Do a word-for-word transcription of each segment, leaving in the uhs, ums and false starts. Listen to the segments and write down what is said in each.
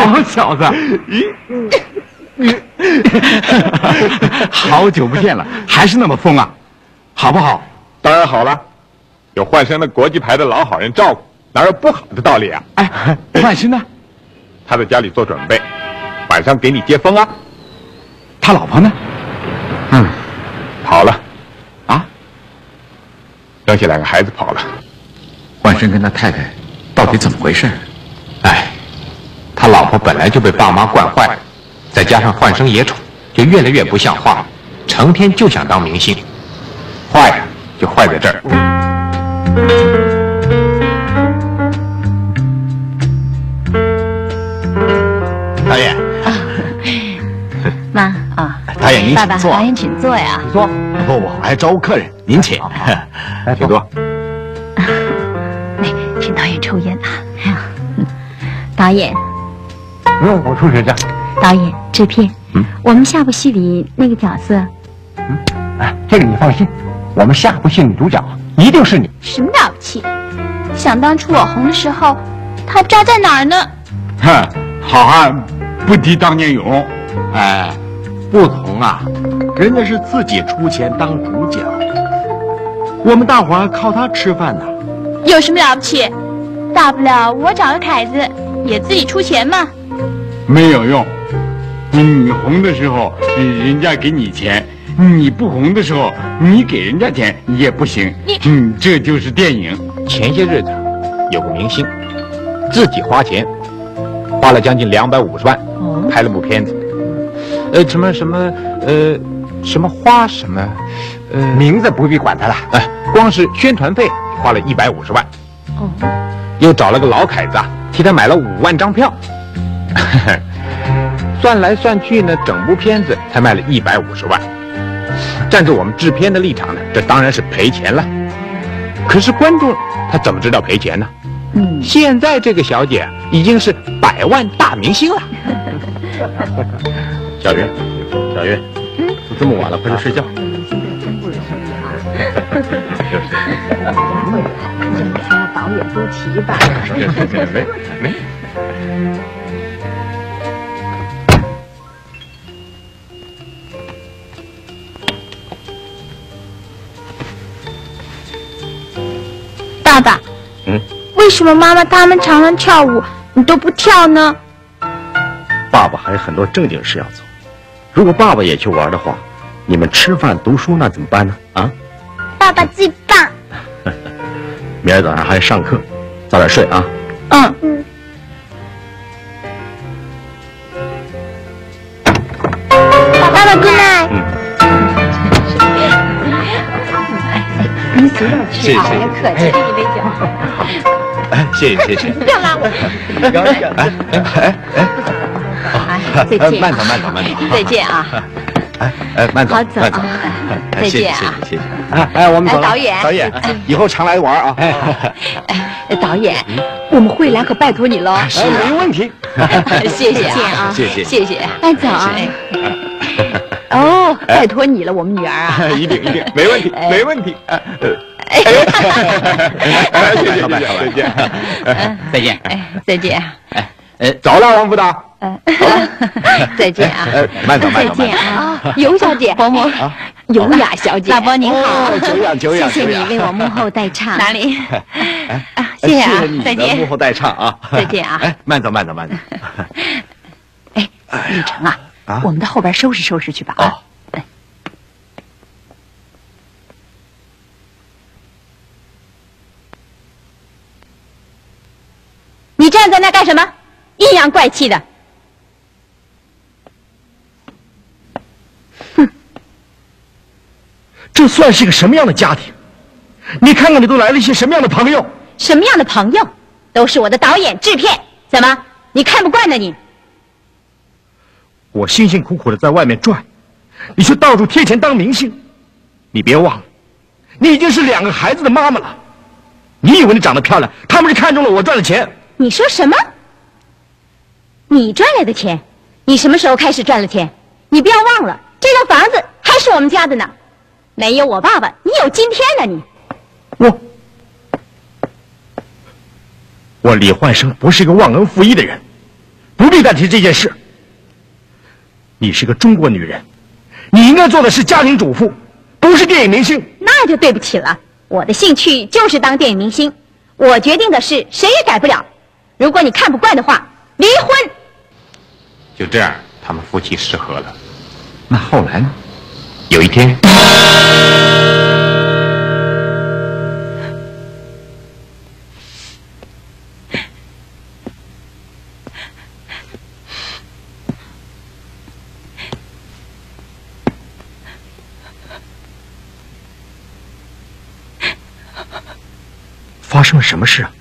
好小子，好久不见了，还是那么疯啊，好不好？ 当然好了，有焕生的国际牌的老好人照顾，哪有不好的道理啊？ 哎，焕生呢？ 他在家里做准备，晚上给你接风啊。 他老婆呢？ 嗯，跑了。 啊？ 生下两个孩子跑了。 焕生跟他太太到底怎么回事？ 哎，他老婆本来就被爸妈惯坏了，再加上焕生也丑，就越来越不像话了，成天就想当明星。坏呀，就坏在这儿。 导演， 妈啊， 导演您爸爸， 请坐。 导演请坐呀。 请坐。不不，我还招呼客人，您请。 来，请坐。 哎，听导演抽烟啊。导演， 不用，我出去去。 导演，制片，嗯，我们下部戏里那个角色， 嗯，哎，这个你放心，我们下部戏女主角一定是你。 什么了不起？想当初我红的时候，他扎在哪儿呢？ 哼，好汉不提当年勇。 哎，不同啊，人家是自己出钱当主角，我们大伙儿靠他吃饭呢。 有什么了不起？大不了我找个凯子，也自己出钱嘛。 没有用，你红的时候，人家给你钱；你不红的时候，你给人家钱也不行。 你， 嗯，这就是电影。 前些日子有个明星自己花钱，花了将近两百五十万， 哦， 拍了部片子，呃，什么什么呃，什么花什么，呃， 名字不必管他了。 哎，光是宣传费花了一百五十万。 哦， 又找了个老凯子啊，替他买了五万张票。算来算去呢，整部片子才卖了一百五十万。站在我们制片的立场呢，这当然是赔钱了。可是观众他怎么知道赔钱呢？ 嗯， 现在这个小姐已经是百万大明星了。 小云，小云，嗯，这么晚了，快去睡觉。 导演多提拔。 没没。 爸爸， 嗯， 为什么妈妈他们常常跳舞，你都不跳呢？ 爸爸还有很多正经事要做。如果爸爸也去玩的话，你们吃饭读书那怎么办呢？啊？ 爸爸最棒。 明儿早上还要上课，早点睡啊。 嗯嗯。爸爸 good night。 嗯。 您随便吃啊，别客气，这一杯酒。 哎，谢谢谢谢。 不要拉我。 哎哎哎哎， 再见。 慢走慢走慢走。 再见啊。 哎哎，慢走好走慢走。 再见啊。 谢谢谢谢。哎哎，我们走了。 导演导演，以后常来玩啊。 哎，导演，我们慧兰可拜托你喽。 是，没问题。 谢谢啊， 谢谢谢谢。慢走啊。哦，拜托你了，我们女儿啊。 一定一定，没问题没问题。哎，谢谢老板，再见。 再见。 哎，再见。 哎哎，走了，王副导。 嗯，再见啊。 慢走慢走。 再见啊，尤小姐，伯母，尤雅小姐，大伯您好， 久仰久仰。 谢谢你为我幕后代唱。哪里？ 啊， 谢谢啊， 再见。幕后代唱啊， 再见啊。 哎，慢走慢走慢走。 哎，李成啊。啊，我们到后边收拾收拾去吧啊！哎，你站在那干什么？阴阳怪气的！ 哼，这算是个什么样的家庭？你看看，你都来了一些什么样的朋友？ 什么样的朋友？都是我的导演、制片。怎么，你看不惯呢？你？ 我辛辛苦苦的在外面赚，你却到处贴钱当明星。你别忘了，你已经是两个孩子的妈妈了。你以为你长得漂亮，他们是看中了我赚的钱？ 你说什么？你赚来的钱？你什么时候开始赚了钱？你不要忘了，这套房子还是我们家的呢。没有我爸爸，你有今天呢你。 我我李焕生不是一个忘恩负义的人。 不必再提这件事。你是个中国女人，你应该做的是家庭主妇，不是电影明星。 那就对不起了，我的兴趣就是当电影明星，我决定的事谁也改不了。如果你看不惯的话，离婚。 就这样，他们夫妻失和了。那后来呢？有一天， 发生了什么事啊？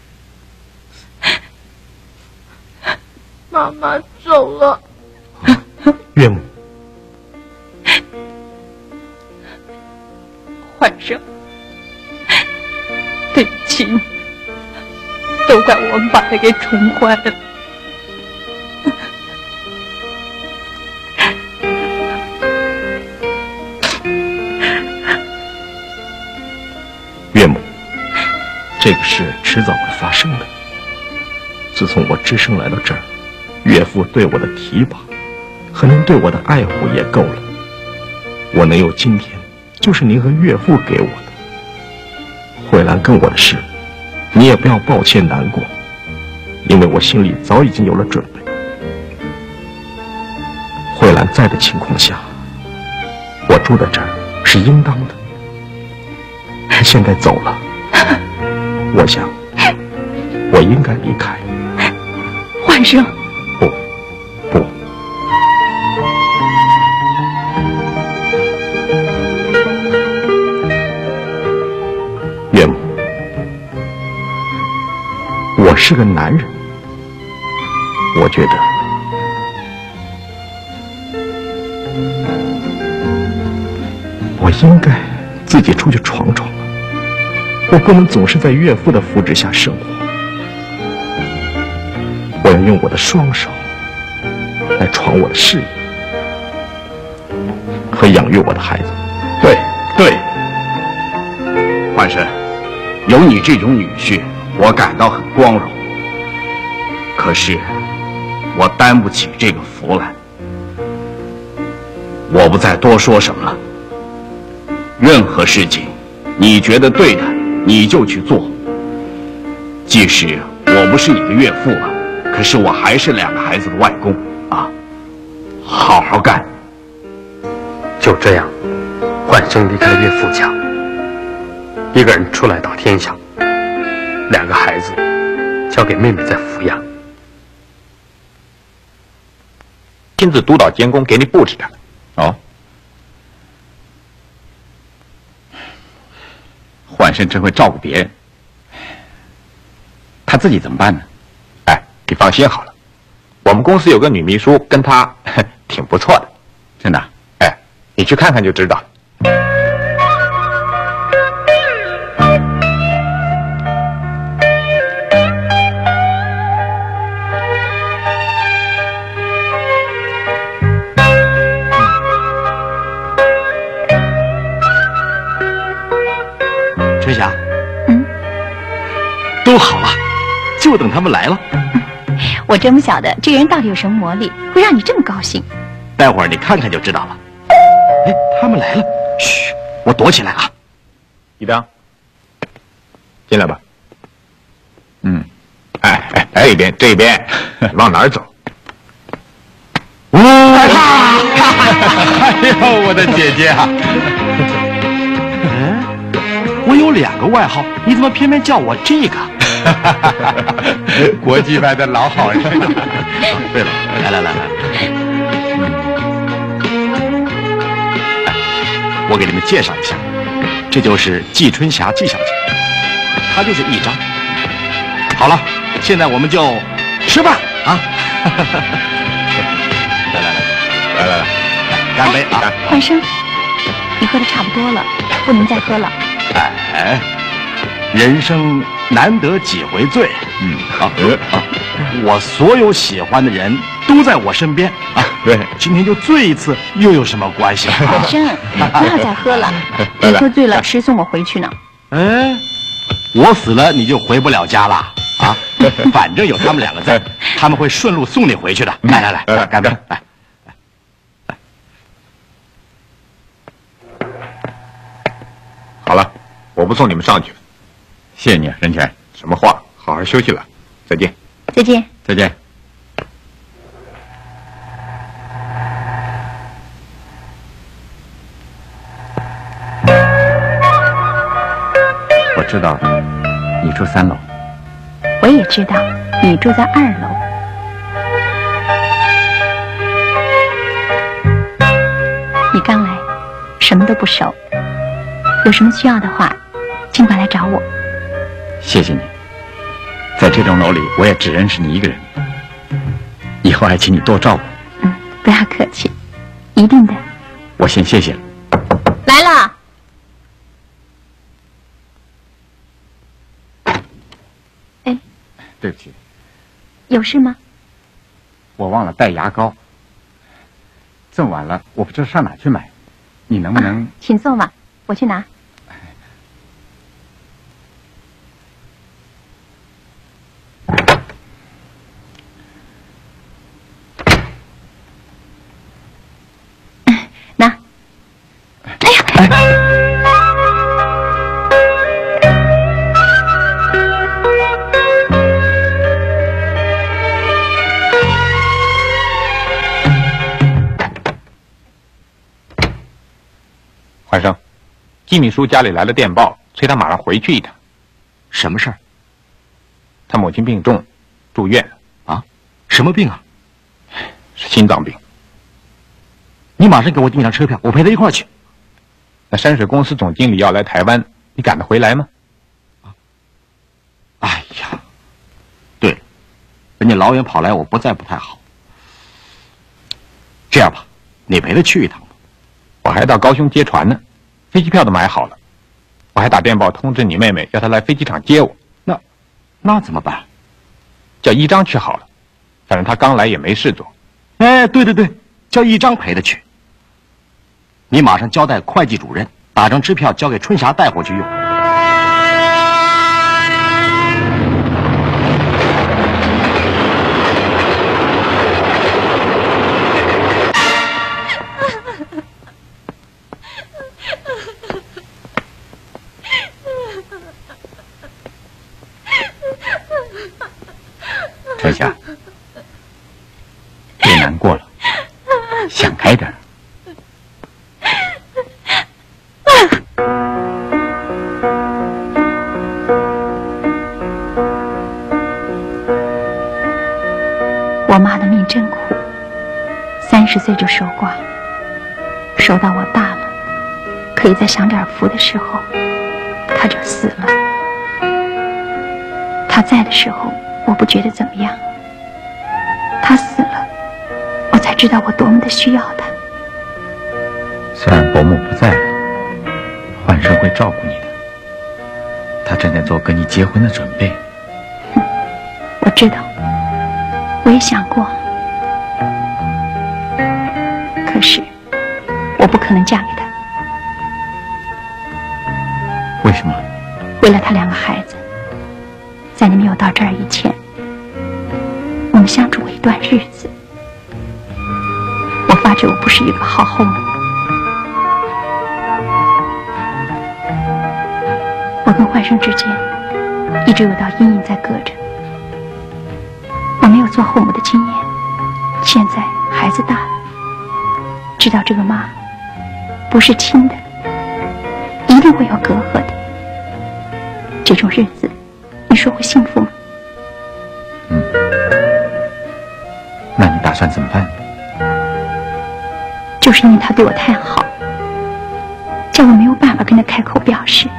妈妈走了。 啊、岳母， 焕生，对不起你，都怪我们把他给宠坏了。 岳母，这个事迟早会发生的。自从我只身来到这儿，岳父对我的提拔和您对我的爱护也够了。我能有今天，就是您和岳父给我的。慧兰跟我的事，你也不要抱歉难过，因为我心里早已经有了准备。慧兰在的情况下，我住在这儿是应当的。她现在走了，我想我应该离开。 焕生， 不，不，岳母，我是个男人，我觉得我应该自己出去闯闯了。我不能总是在岳父的扶持下生活。我要用我的双手来闯我的事业和养育我的孩子。 对对，焕生，有你这种女婿，我感到很光荣。可是我担不起这个福来。我不再多说什么了。任何事情，你觉得对的，你就去做。即使我不是你的岳父了，可是我还是两个孩子的外公啊！好好干。 就这样，焕生离开了岳父家，一个人出来到天下，两个孩子交给妹妹在抚养。 亲自督导监工，给你布置的。 哦，焕生真会照顾别人，他自己怎么办呢？ 哎，你放心好了，我们公司有个女秘书，跟她挺不错的。 真的？ 哎，你去看看就知道了。 春霞， 嗯， 都好了，就等他们来了。 我真不晓得这个人到底有什么魔力，会让你这么高兴。 待会儿你看看就知道了。哎，他们来了，嘘，我躲起来啊。 一当，进来吧。 嗯， 哎哎，这边这边，往哪儿走？ 哦， 哎呦，我的姐姐啊！ 嗯，我有两个外号，你怎么偏偏叫我这个？ 国际派的老好人。 对了，来来来来，我给你们介绍一下，这就是季春霞季小姐，她就是一张。好了，现在我们就吃饭啊！来来来来来来，干杯啊！ 焕生，你喝的差不多了，不能再喝了。 哎，人生难得几回醉，嗯啊啊！我所有喜欢的人都在我身边啊，对，今天就醉一次又有什么关系？ 焕生，不要再喝了，你喝醉了，谁送我回去呢？ 哎，我死了你就回不了家了啊！ 啊，反正有他们两个在，他们会顺路送你回去的。来来来，来干杯！来。 好了，我不送你们上去了。 谢谢你，任泉。 什么话？好好休息了，再见。 再见。 再见。我知道你住三楼， 我也知道你住在二楼。你刚来，什么都不熟。 有什么需要的话，尽管来找我。 谢谢你，在这栋楼里，我也只认识你一个人。以后还请你多照顾。 嗯，不要客气，一定的。 我先谢谢了。 来了。 哎， 对不起， 有事吗？ 我忘了带牙膏。这么晚了，我不知道上哪去买，你能不能？ 啊、请坐吧，我去拿。 拿，哎呀！哎焕生，季秘书家里来了电报，催他马上回去一趟。 什么事儿？ 他母亲病重，住院。 啊？什么病啊？ 是心脏病。 你马上给我订张车票，我陪他一块儿去。 那山水公司总经理要来台湾，你赶得回来吗？ 啊！哎呀，对了，人家老远跑来，我不在不太好。这样吧，你陪他去一趟吧。 我还到高雄接船呢，飞机票都买好了。我还打电报通知你妹妹，要她来飞机场接我。 那，那怎么办？ 叫一章去好了，反正他刚来也没事做。 哎，对对对，叫一章陪他去。 你马上交代会计主任，打张支票交给春霞带回去用。 春霞，别难过了，想开点。 我妈的命真苦，三十岁就守寡，守到我大了，可以再享点福的时候，她就死了。她在的时候，我不觉得怎么样；她死了，我才知道我多么的需要她。 虽然伯母不在了，焕生会照顾你的。他正在做跟你结婚的准备。 哼，我知道。 我也想过，可是我不可能嫁给他。 为什么？ 为了他两个孩子，在你没有到这儿以前，我们相处过一段日子。我发觉我不是一个好后母。我跟焕生之间一直有道阴影在隔着。 我没有做后母的经验，现在孩子大了，知道这个妈不是亲的，一定会有隔阂的。这种日子，你说会幸福吗？ 嗯，那你打算怎么办？ 就是因为他对我太好，叫我没有办法跟他开口表示。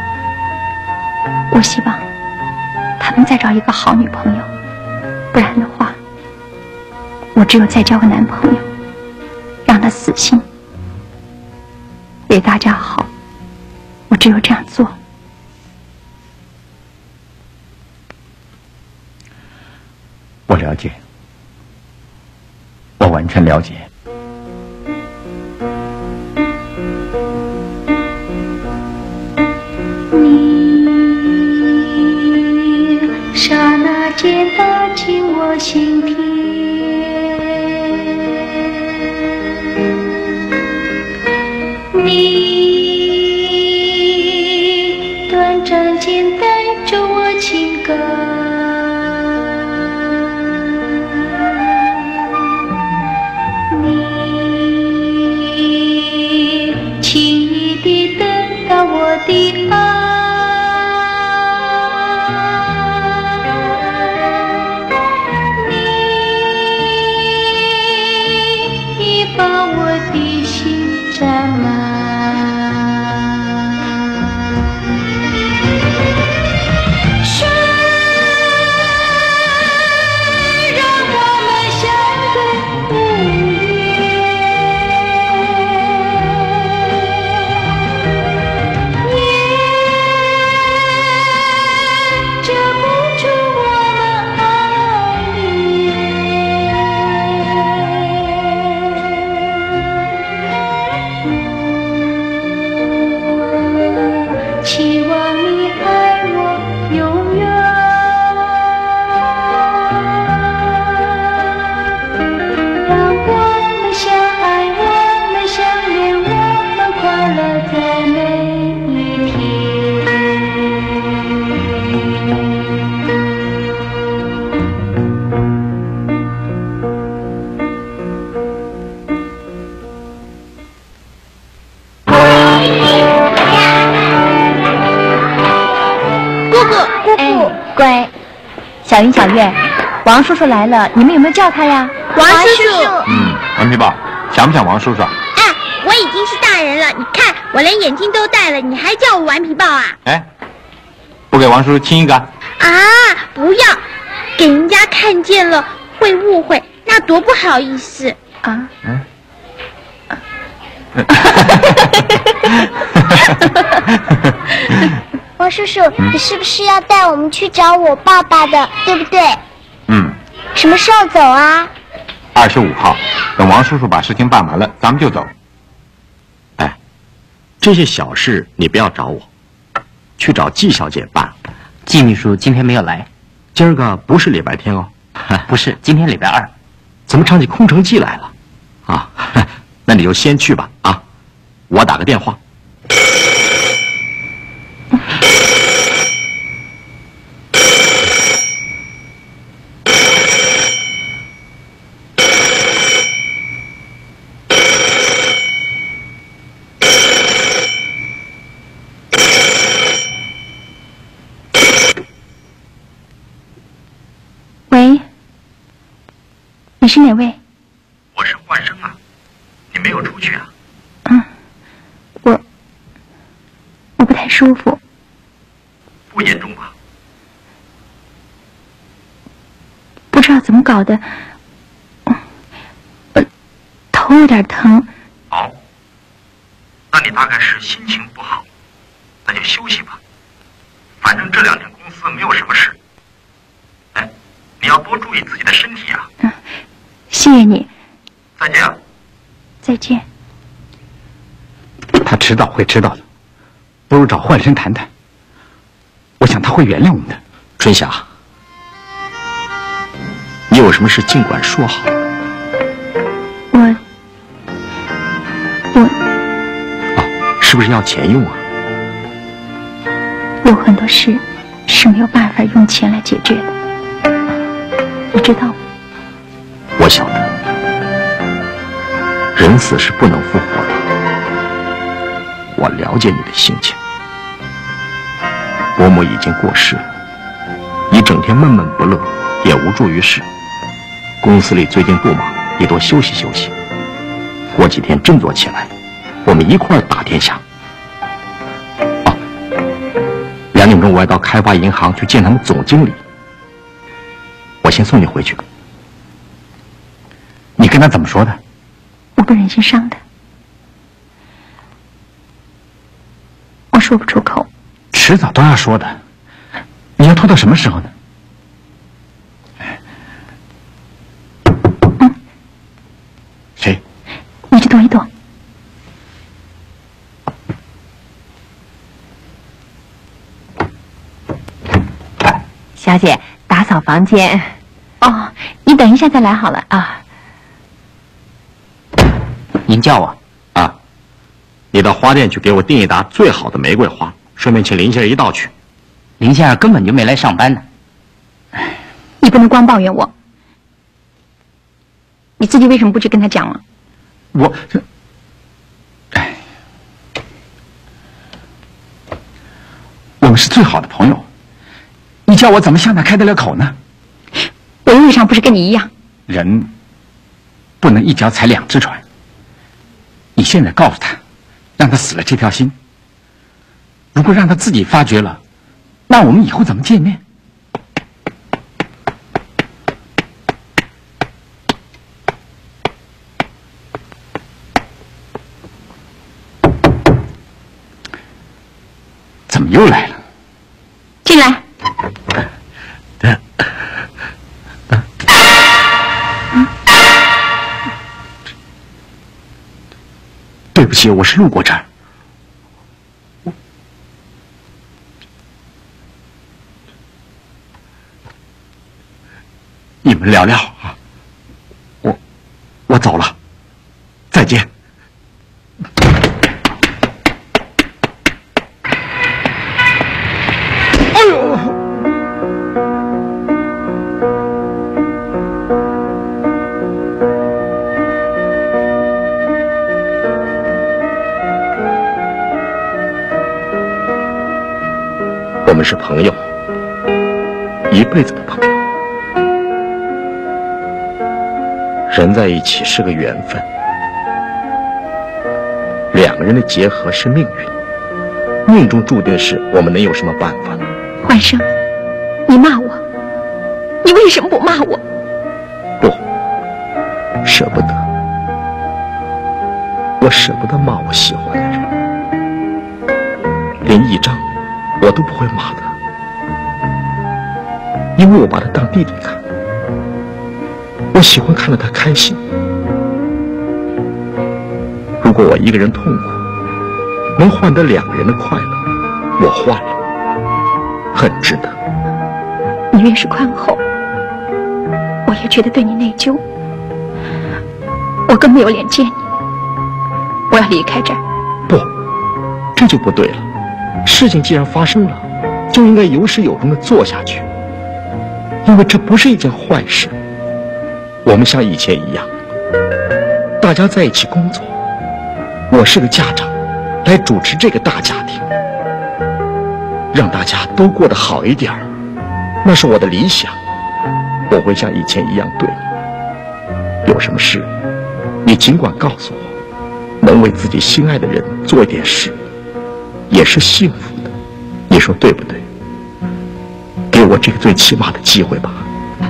我希望他能再找一个好女朋友。 不然的话，我只有再交个男朋友，让他死心。为大家好，我只有这样做。 我了解，我完全了解。 你刹那。 心田。你短暂间带着我情歌，你轻易地得到我的爱。 小云、小月，王叔叔来了，你们有没有叫他呀？ 王叔叔。 嗯，顽皮豹，想不想王叔叔？ 哎，我已经是大人了，你看我连眼镜都戴了，你还叫我顽皮豹啊？ 哎，不给王叔叔亲一个？ 啊，不要，给人家看见了会误会，那多不好意思啊。嗯。 王叔叔，嗯、你是不是要带我们去找我爸爸的，对不对？ 嗯。 什么时候走啊？ 二十五号，等王叔叔把事情办完了，咱们就走。 哎，这些小事你不要找我，去找季小姐办。 季秘书今天没有来。 今儿个不是礼拜天哦。 不是，今天礼拜二。 怎么唱起空城计来了？啊，那你就先去吧。啊，我打个电话。 喂，你是哪位？ 我是焕生啊，你没有出去啊？ 嗯，我我不太舒服。 不严重吧？ 不知道怎么搞的，我头有点疼。 哦，那你大概是心情不好，那就休息吧。反正这两天公司没有什么事。哎，你要多注意自己的身体啊。 嗯，谢谢你。 再见啊。 再见。 他迟早会知道的，不如找焕生谈谈。我想他会原谅我们的。 春霞，你有什么事尽管说好。 我我哦，是不是要钱用啊？ 有很多事是没有办法用钱来解决的，你知道吗？ 我晓得，人死是不能复活的。我了解你的心情。伯母已经过世了，你整天闷闷不乐，也无助于事。公司里最近不忙，你多休息休息。过几天振作起来，我们一块儿打天下。哦，两点钟我要到开发银行去见他们总经理。我先送你回去。 你跟他怎么说的？ 我不忍心伤他，我说不出口。 迟早都要说的，你要拖到什么时候呢？ 嗯， 谁？ 你去躲一躲。 小姐，打扫房间。 哦，你等一下再来好了啊。 您叫我啊？你到花店去给我订一沓最好的玫瑰花，顺便请林先生一道去。 林先生根本就没来上班呢。 你不能光抱怨我，你自己为什么不去跟他讲了？ 我这，哎，我们是最好的朋友，你叫我怎么向他开得了口呢？ 我又为啥不是跟你一样？ 人不能一脚踩两只船。你现在告诉他，让他死了这条心。如果让他自己发觉了，那我们以后怎么见面？怎么又来了？ 进来。 对不起，我是路过这儿。你们聊聊啊，我我走了，再见。哎呦！我们是朋友，一辈子的朋友。人在一起是个缘分，两个人的结合是命运，命中注定的事，我们能有什么办法呢？ 焕生，你骂我，你为什么不骂我？ 不，舍不得，我舍不得骂我喜欢的人，连一张我都不会骂的，因为我把他当弟弟看。我喜欢看到他开心。如果我一个人痛苦，能换得两个人的快乐，我换了，很值得。 你越是宽厚，我越觉得对你内疚。我更没有脸见你，我要离开这儿。 不，这就不对了。事情既然发生了，就应该有始有终的做下去，因为这不是一件坏事。我们像以前一样，大家在一起工作，我是个家长，来主持这个大家庭，让大家都过得好一点儿，那是我的理想。我会像以前一样对你，有什么事你尽管告诉我，能为自己心爱的人做一点事，也是幸福的，你说对不对？给我这个最起码的机会吧。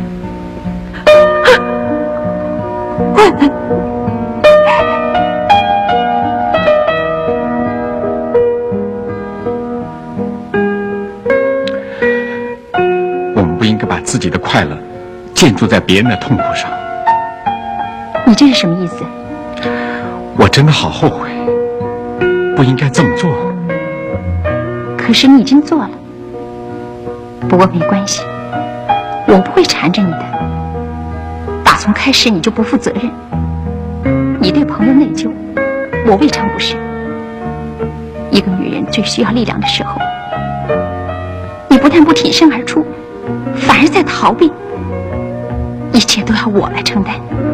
我们不应该把自己的快乐建筑在别人的痛苦上。 你这是什么意思？ 我真的好后悔，不应该这么做。 可是你已经做了。不过没关系，我不会缠着你的。打从开始你就不负责任，你对朋友内疚，我未尝不是。一个女人最需要力量的时候，你不但不挺身而出，反而在逃避，一切都要我来承担。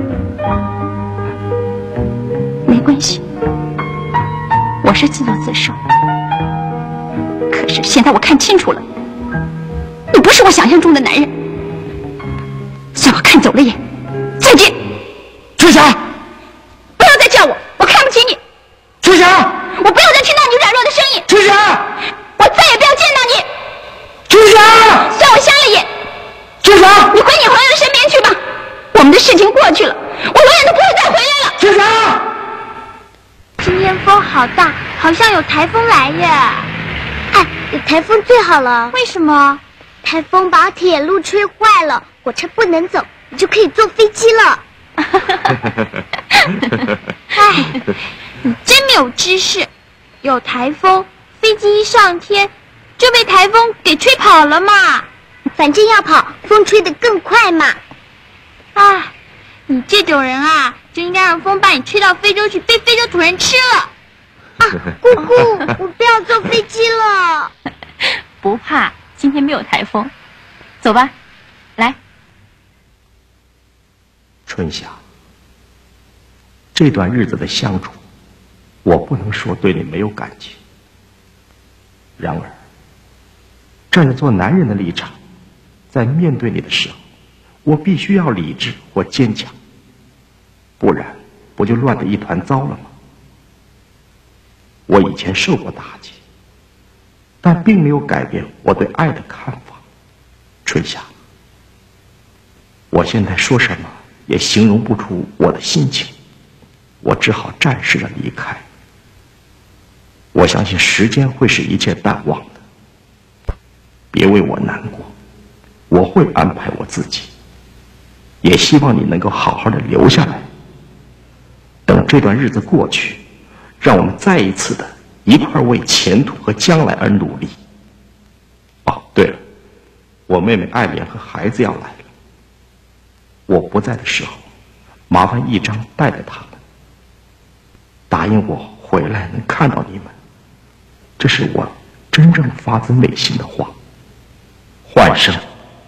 没关系，我是自作自受。可是现在我看清楚了，你不是我想象中的男人，算我看走了眼。再见， 春霞！ 不要再叫我，我看不起你。 春霞！ 我不要再听到你软弱的声音。 春霞！ 我再也不要见到你。 春霞！ 算我瞎了眼。 春霞！ 你回你朋友的身边去吧，我们的事情过去了，我永远都不会再回来了。 春霞！ 今天风好大，好像有台风来耶！哎，有台风最好了。为什么？台风把铁路吹坏了，火车不能走，你就可以坐飞机了。哎，你真没有知识。有台风，飞机一上天就被台风给吹跑了嘛。反正要跑，风吹得更快嘛。 啊，你这种人啊，就应该让风把你吹到非洲去，被非洲土人吃了。啊，姑姑，我不要坐飞机了。 不怕，今天没有台风。走吧，来。 春夏，这段日子的相处，我不能说对你没有感情。然而，站在做男人的立场，在面对你的时候，我必须要理智或坚强，不然不就乱得一团糟了吗？我以前受过打击，但并没有改变我对爱的看法。春夏，我现在说什么也形容不出我的心情，我只好暂时的离开。我相信时间会使一切淡忘的，别为我难过，我会安排我自己。也希望你能够好好的留下来，等这段日子过去，让我们再一次的一块为前途和将来而努力。哦，对了，我妹妹爱莲和孩子要来了，我不在的时候，麻烦一章带带他们，答应我回来能看到你们，这是我真正发自内心的话。换生。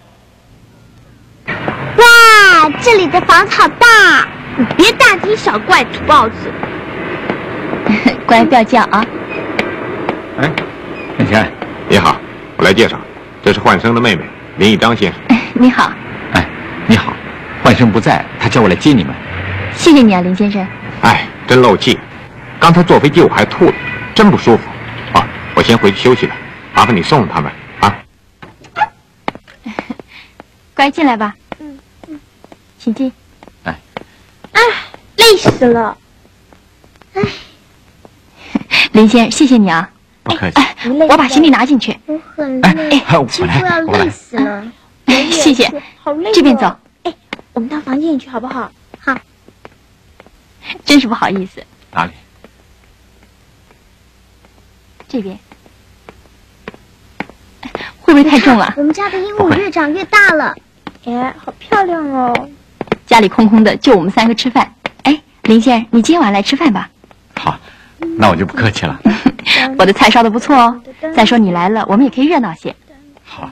哇，这里的房子好大！你别大惊小怪，土包子。 乖，不要叫啊。 哎，林谦， 你好，我来介绍，这是焕生的妹妹林一章先生。 你好。 哎，你好，焕生不在，他叫我来接你们。 谢谢你啊，林先生。 哎，真漏气，刚才坐飞机我还吐了，真不舒服。啊，我先回去休息了，麻烦你送送他们啊。 乖，进来吧。嗯嗯，请进。 哎， 哎，累死了。哎， 林先生，谢谢你啊。 不客气。 哎，我把行李拿进去。 我很累， 哎，我几乎来， 要我来累。死了。 哎，谢谢。 好累。 这边走。 哎，我们到房间里去好不好？好。 真是不好意思。 哪里？ 这边。会不会太重了？ 我们家的鹦鹉越长越大了。哎，好漂亮哦！ 家里空空的，就我们三个吃饭。哎，林先生，你今晚来吃饭吧。 好，那我就不客气了。 我的菜烧的不错哦。再说你来了，我们也可以热闹些。 好。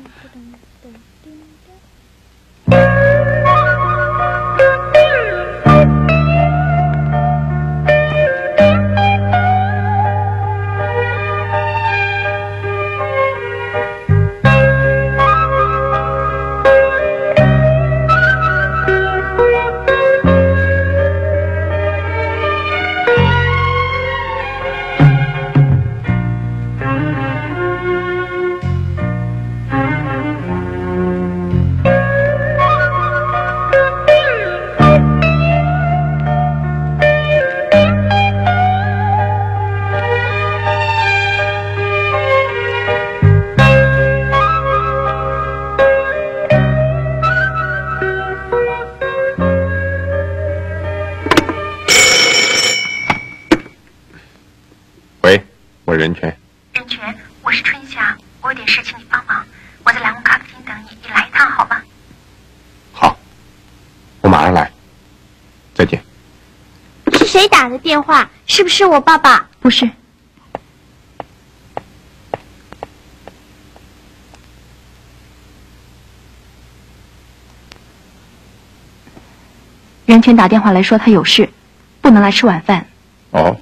任泉。 任泉，我是春夏，我有点事请你帮忙，我在蓝屋咖啡厅等你，你来一趟好吗？ 好，我马上来。再见。 是谁打的电话？是不是我爸爸？ 不是。任泉打电话来说他有事，不能来吃晚饭。 哦。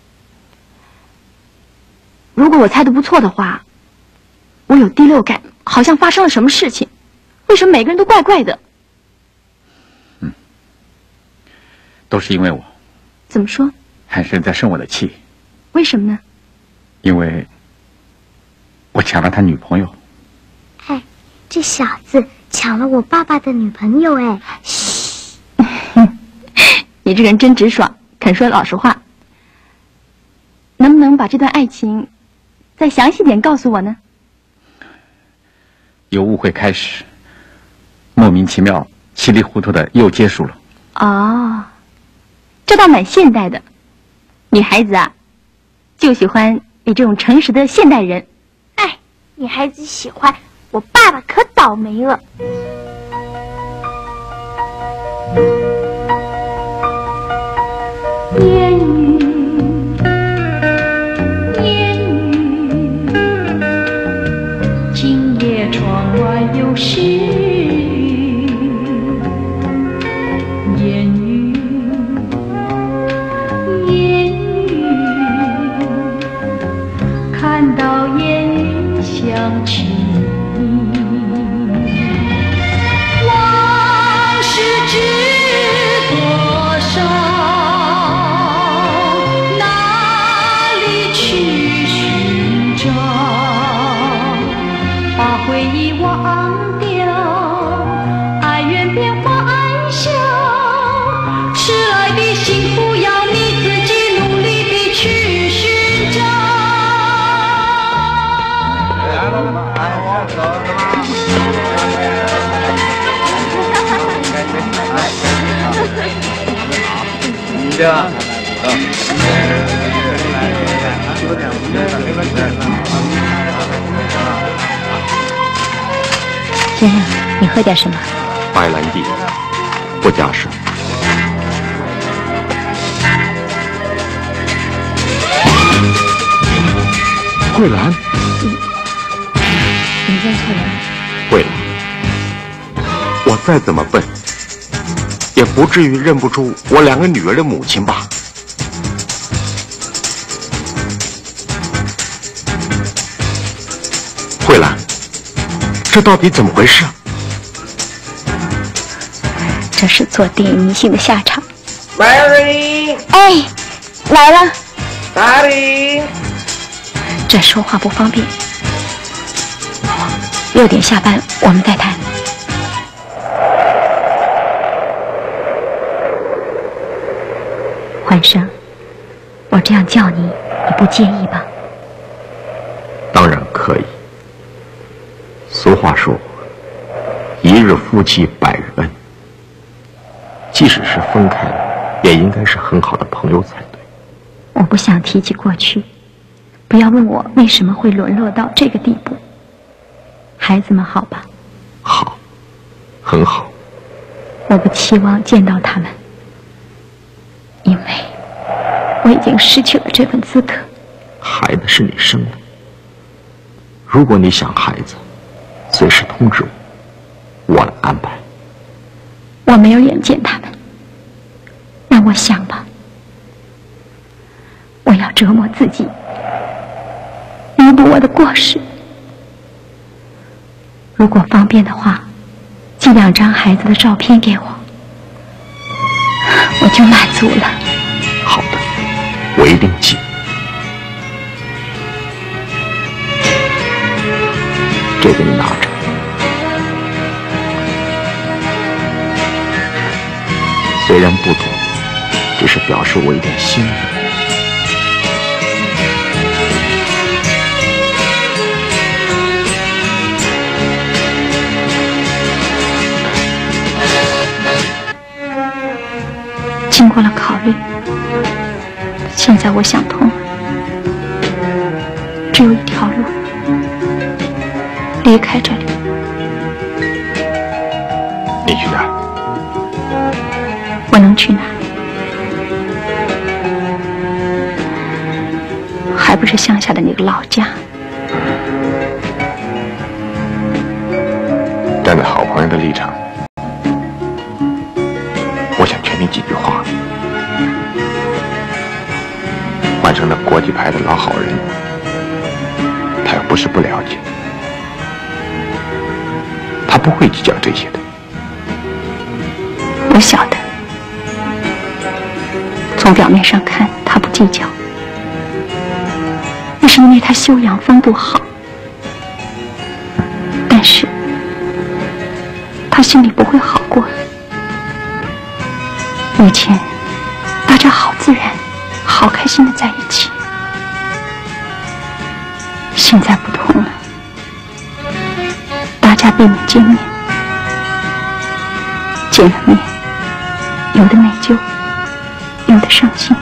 如果我猜的不错的话，我有第六感，好像发生了什么事情。为什么每个人都怪怪的？ 嗯，都是因为我。 怎么说？ 汉生在生我的气。 为什么呢？ 因为我抢了他女朋友。 哎，这小子抢了我爸爸的女朋友哎！ 嘘，你这个人真直爽，肯说老实话。能不能把这段爱情再详细点告诉我呢？ 由误会开始，莫名其妙、稀里糊涂的又结束了。 哦，这倒蛮现代的。女孩子啊，就喜欢你这种诚实的现代人。 哎，女孩子喜欢我爸爸可倒霉了。 外有诗语，言语，言语，看到烟云响起。往事知多少？哪里去寻找？把回忆忘掉，哀怨变化安详。迟来的幸福要你自己努力地去寻找。 你的。 先生，你喝点什么？ 白兰地，不加水。慧兰， 你认错人了。 慧兰，我再怎么笨，也不至于认不出我两个女儿的母亲吧？慧兰，这到底怎么回事啊？ 这是做电影明星的下场。 Mary， 哎，来了。 Daddy， 这说话不方便。六点下班，我们再谈。焕生，我这样叫你，你不介意吧？ 当然可以。俗话说，一日夫妻百日恩。即使是分开了，也应该是很好的朋友才对。 我不想提起过去，不要问我为什么会沦落到这个地步。孩子们好吧？ 好，很好。 我不期望见到他们，因为我已经失去了这份资格。 孩子是你生的，如果你想孩子，随时通知我，我来安排。 我没有眼见他们，让我想吧。我要折磨自己，弥补我的过失。如果方便的话，寄两张孩子的照片给我，我就满足了。 好的，我一定寄。这个你拿着。虽然不多，只是表示我一点心意。 经过了考虑，现在我想通了，只有一条路，离开这里。 你去哪儿？ 我能去哪？还不是乡下的那个老家。 站在好朋友的立场，我想劝你几句话。换成了国际牌的老好人，他又不是不了解，他不会计较这些的。 我晓得。从表面上看，他不计较，那是因为他修养风度好。但是，他心里不会好过。以前，大家好自然、好开心的在一起，现在不同了，大家避免见面，见了面，有的内疚。有的伤心，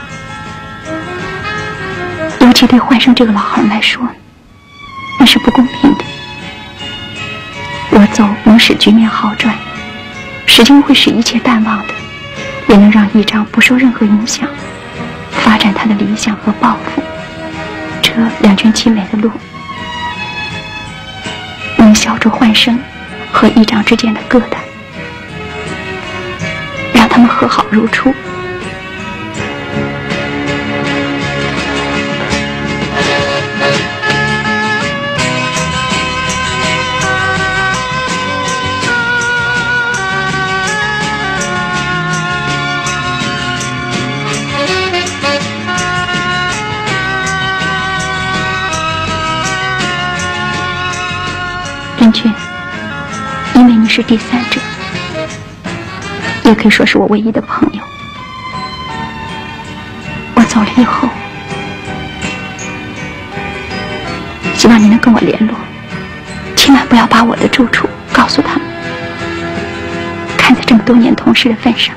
尤其对焕生这个老汉来说，那是不公平的。我走能使局面好转，时间会使一切淡忘的，也能让一章不受任何影响，发展他的理想和抱负。这两全其美的路，你用小竹换生和议长之间的疙瘩，让他们和好如初。真确，因为你是第三者，也可以说是我唯一的朋友。我走了以后，希望你能跟我联络，千万不要把我的住处告诉他们。看在这么多年同事的份上，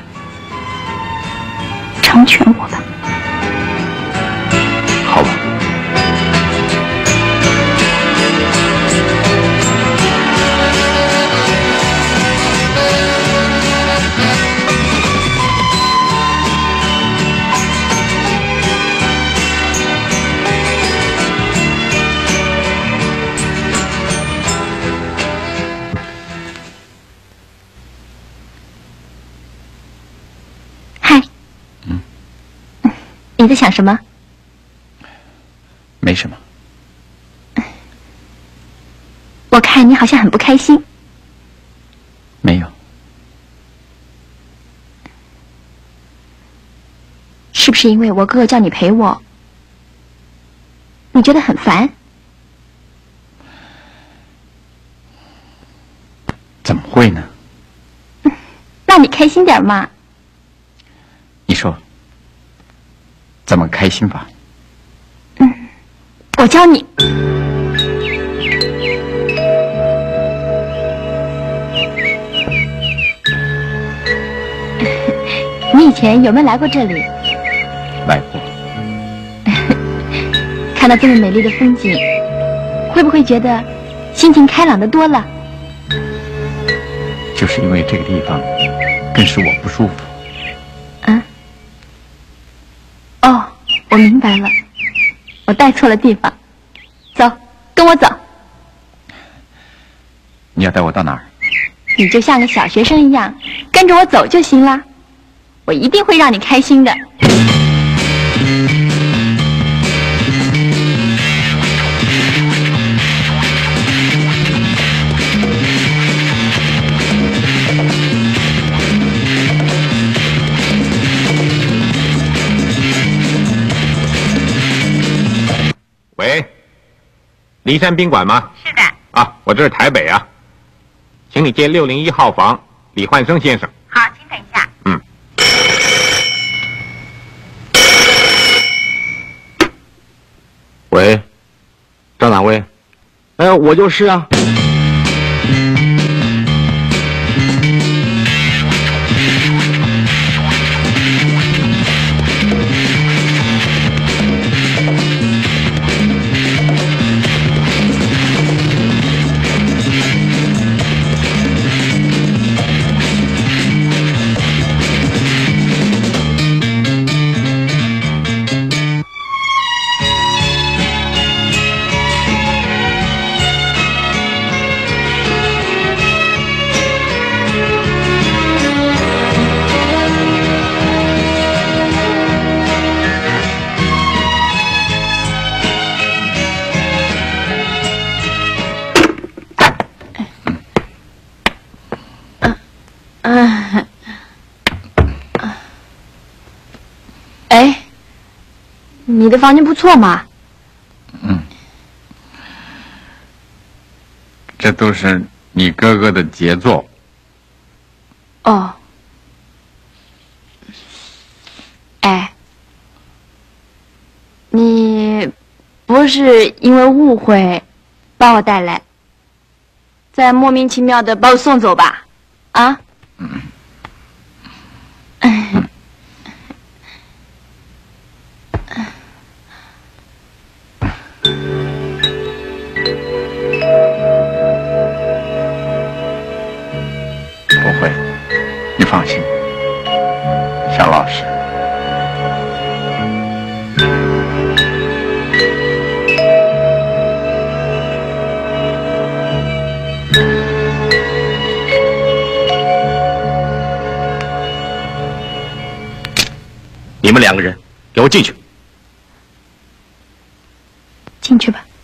成全我吧。 好吧。 你在想什么？ 没什么。 我看你好像很不开心。 没有。 是不是因为我哥哥叫你陪我，你觉得很烦？ 怎么会呢？ 那你开心点嘛。 你说。怎么开心法？ 嗯，我教你。你以前有没有来过这里？ 来过。 看到这么美丽的风景，会不会觉得心情开朗的多了？ 就是因为这个地方更使我不舒服。 哦，我明白了，我带错了地方。走，跟我走。 你要带我到哪儿？ 你就像个小学生一样，跟着我走就行了。我一定会让你开心的。 喂，骊山宾馆吗？ 是的。 啊，我这是台北啊，请你接六零一号房李焕生先生。 好，请等一下。 嗯。 喂，张哪位？哎，我就是啊。 你的房间不错嘛。 嗯，这都是你哥哥的杰作。 哦。哎，你不是因为误会把我带来，再莫名其妙的把我送走吧？啊？嗯。嗯不会，你放心，小老实。 你们两个人，给我进去。 进去吧。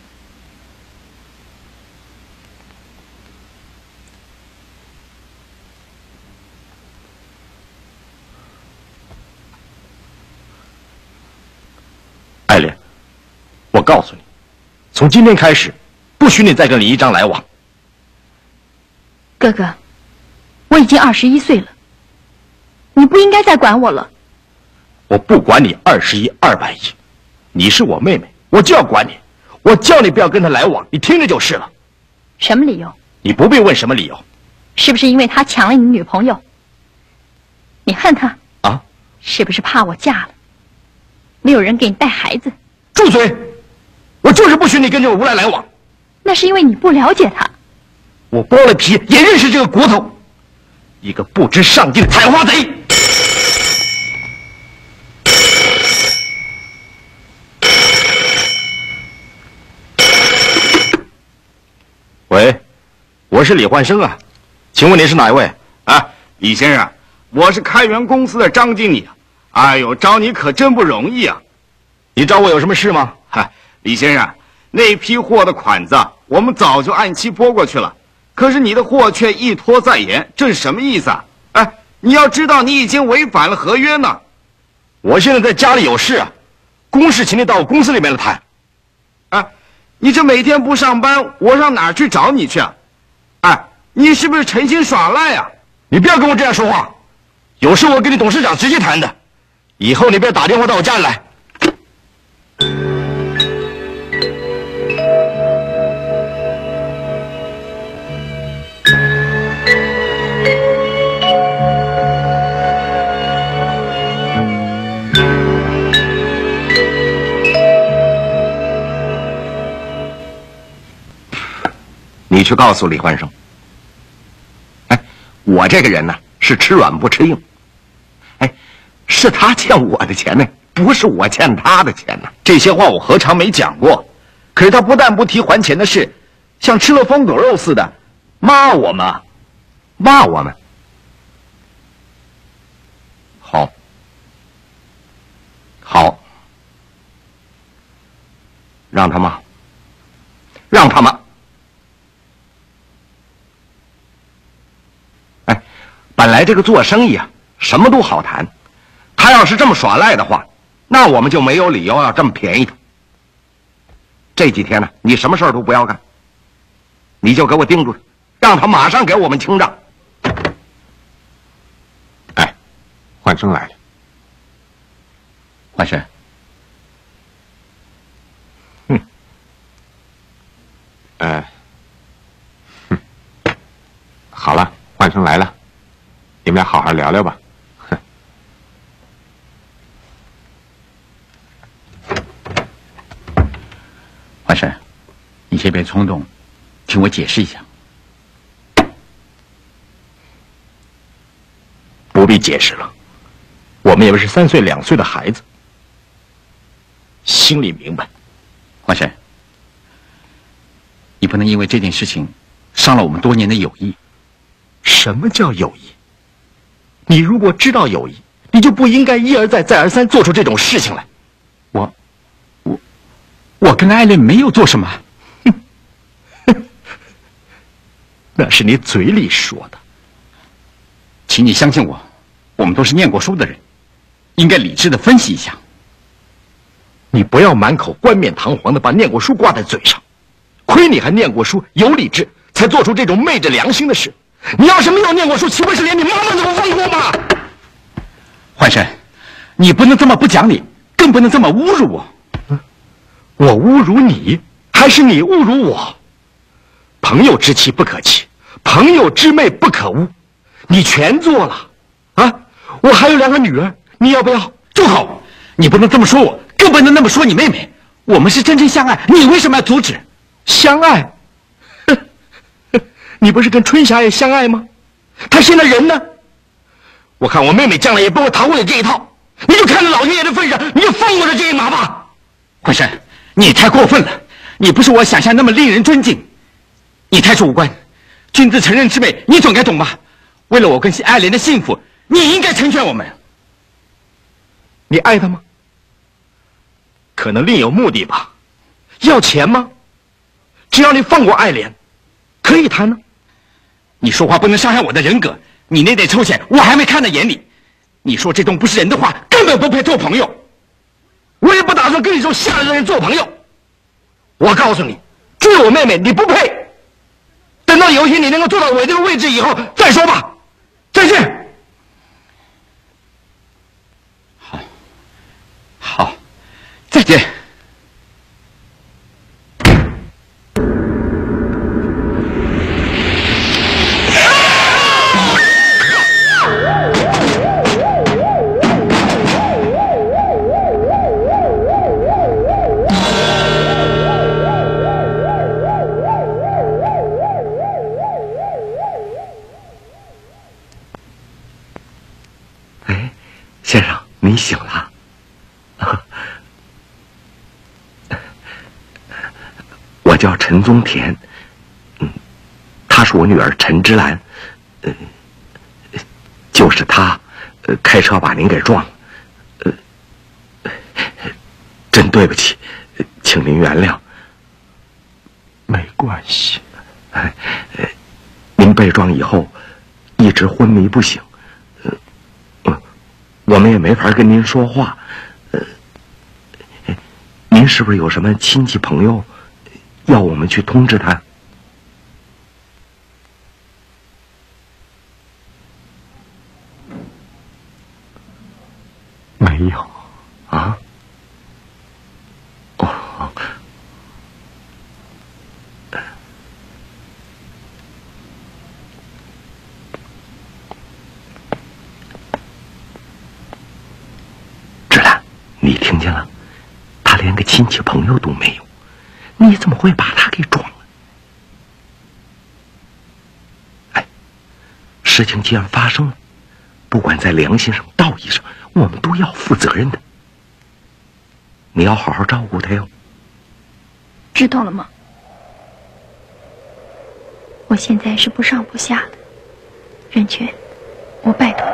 爱莲，我告诉你，从今天开始，不许你再跟李一章来往。 哥哥，我已经二十一岁了，你不应该再管我了。 我不管你二十一、二百一，你是我妹妹，我就要管你。我叫你不要跟他来往，你听着就是了。 什么理由？ 你不必问什么理由。 是不是因为他抢了你女朋友？你恨他啊？ 是不是怕我嫁了，没有人给你带孩子？ 住嘴！我就是不许你跟这个无赖来往。 那是因为你不了解他。 我剥了皮也认识这个骨头，一个不知上进的采花贼。喂，我是李焕生啊，请问您是哪一位？ 啊，李先生，我是开源公司的张经理。哎呦，找你可真不容易啊！ 你找我有什么事吗？ 嗨，李先生，那批货的款子我们早就按期拨过去了，可是你的货却一拖再延，这是什么意思啊？哎，你要知道你已经违反了合约呢。 我现在在家里有事啊，公事请你到我公司里面来谈。 哎，你这每天不上班，我上哪儿去找你去啊？哎，你是不是诚心耍赖啊？ 你不要跟我这样说话，有事我跟你董事长直接谈的，以后你不要打电话到我家里来。你去告诉李焕生，哎，我这个人呢是吃软不吃硬，哎，是他欠我的钱呢，不是我欠他的钱呢。这些话我何尝没讲过？可是他不但不提还钱的事，像吃了疯狗肉似的，骂我们，骂我们。好，好，让他骂，让他骂。本来这个做生意啊，什么都好谈。他要是这么耍赖的话，那我们就没有理由要这么便宜他。这几天呢，你什么事儿都不要干，你就给我盯住他，让他马上给我们清账。 哎，焕生来了。 焕生，哼， 呃，哼，好了，焕生来了。你们俩好好聊聊吧。哼， 焕生，你先别冲动，听我解释一下。 不必解释了，我们也不是三岁两岁的孩子，心里明白。 焕生，你不能因为这件事情伤了我们多年的友谊。 什么叫友谊？你如果知道友谊，你就不应该一而再再而三做出这种事情来。 我，我，我跟艾伦没有做什么。 那是你嘴里说的。 请你相信我，我们都是念过书的人，应该理智的分析一下。 你不要满口冠冕堂皇的把念过书挂在嘴上，亏你还念过书，有理智，才做出这种昧着良心的事。你要是没有念过书，岂不是连你妈妈都不放过吗？ 焕生，你不能这么不讲理，更不能这么侮辱我。 嗯，我侮辱你，还是你侮辱我？朋友之妻不可欺，朋友之妹不可污，你全做了啊！我还有两个女儿，你要不要？ 住口！你不能这么说我，更不能那么说你妹妹。我们是真正相爱，你为什么要阻止？ 相爱？你不是跟春霞也相爱吗？她现在人呢？我看我妹妹将来也不会逃过你这一套，你就看在老爷爷的份上，你就放过这这一马吧。 焕生，你太过分了，你不是我想象那么令人尊敬。你太主观，君子成人之美，你总该懂吧？为了我跟爱莲的幸福，你应该成全我们。 你爱他吗？可能另有目的吧。要钱吗？只要你放过爱莲，可以谈呢。 你说话不能伤害我的人格，你那点臭钱我还没看在眼里。你说这种不是人的话，根本不配做朋友。 我也不打算跟你这种下人的人做朋友。我告诉你，追我妹妹你不配。等到有一天你能够做到我这个位置以后再说吧。再见。 好，好，再见。 先生，你醒了。我叫陈宗田，嗯，她是我女儿陈芝兰，呃，就是她，呃，开车把您给撞了，呃，真对不起，请您原谅。没关系，哎，您被撞以后，一直昏迷不醒。我们也没法跟您说话，呃，您是不是有什么亲戚朋友要我们去通知他？没有，啊？哦，你听见了？他连个亲戚朋友都没有，你怎么会把他给撞了？哎，事情既然发生了，不管在良心上、道义上，我们都要负责任的。你要好好照顾他哟。 知道了吗？我现在是不上不下的，任泉，我拜托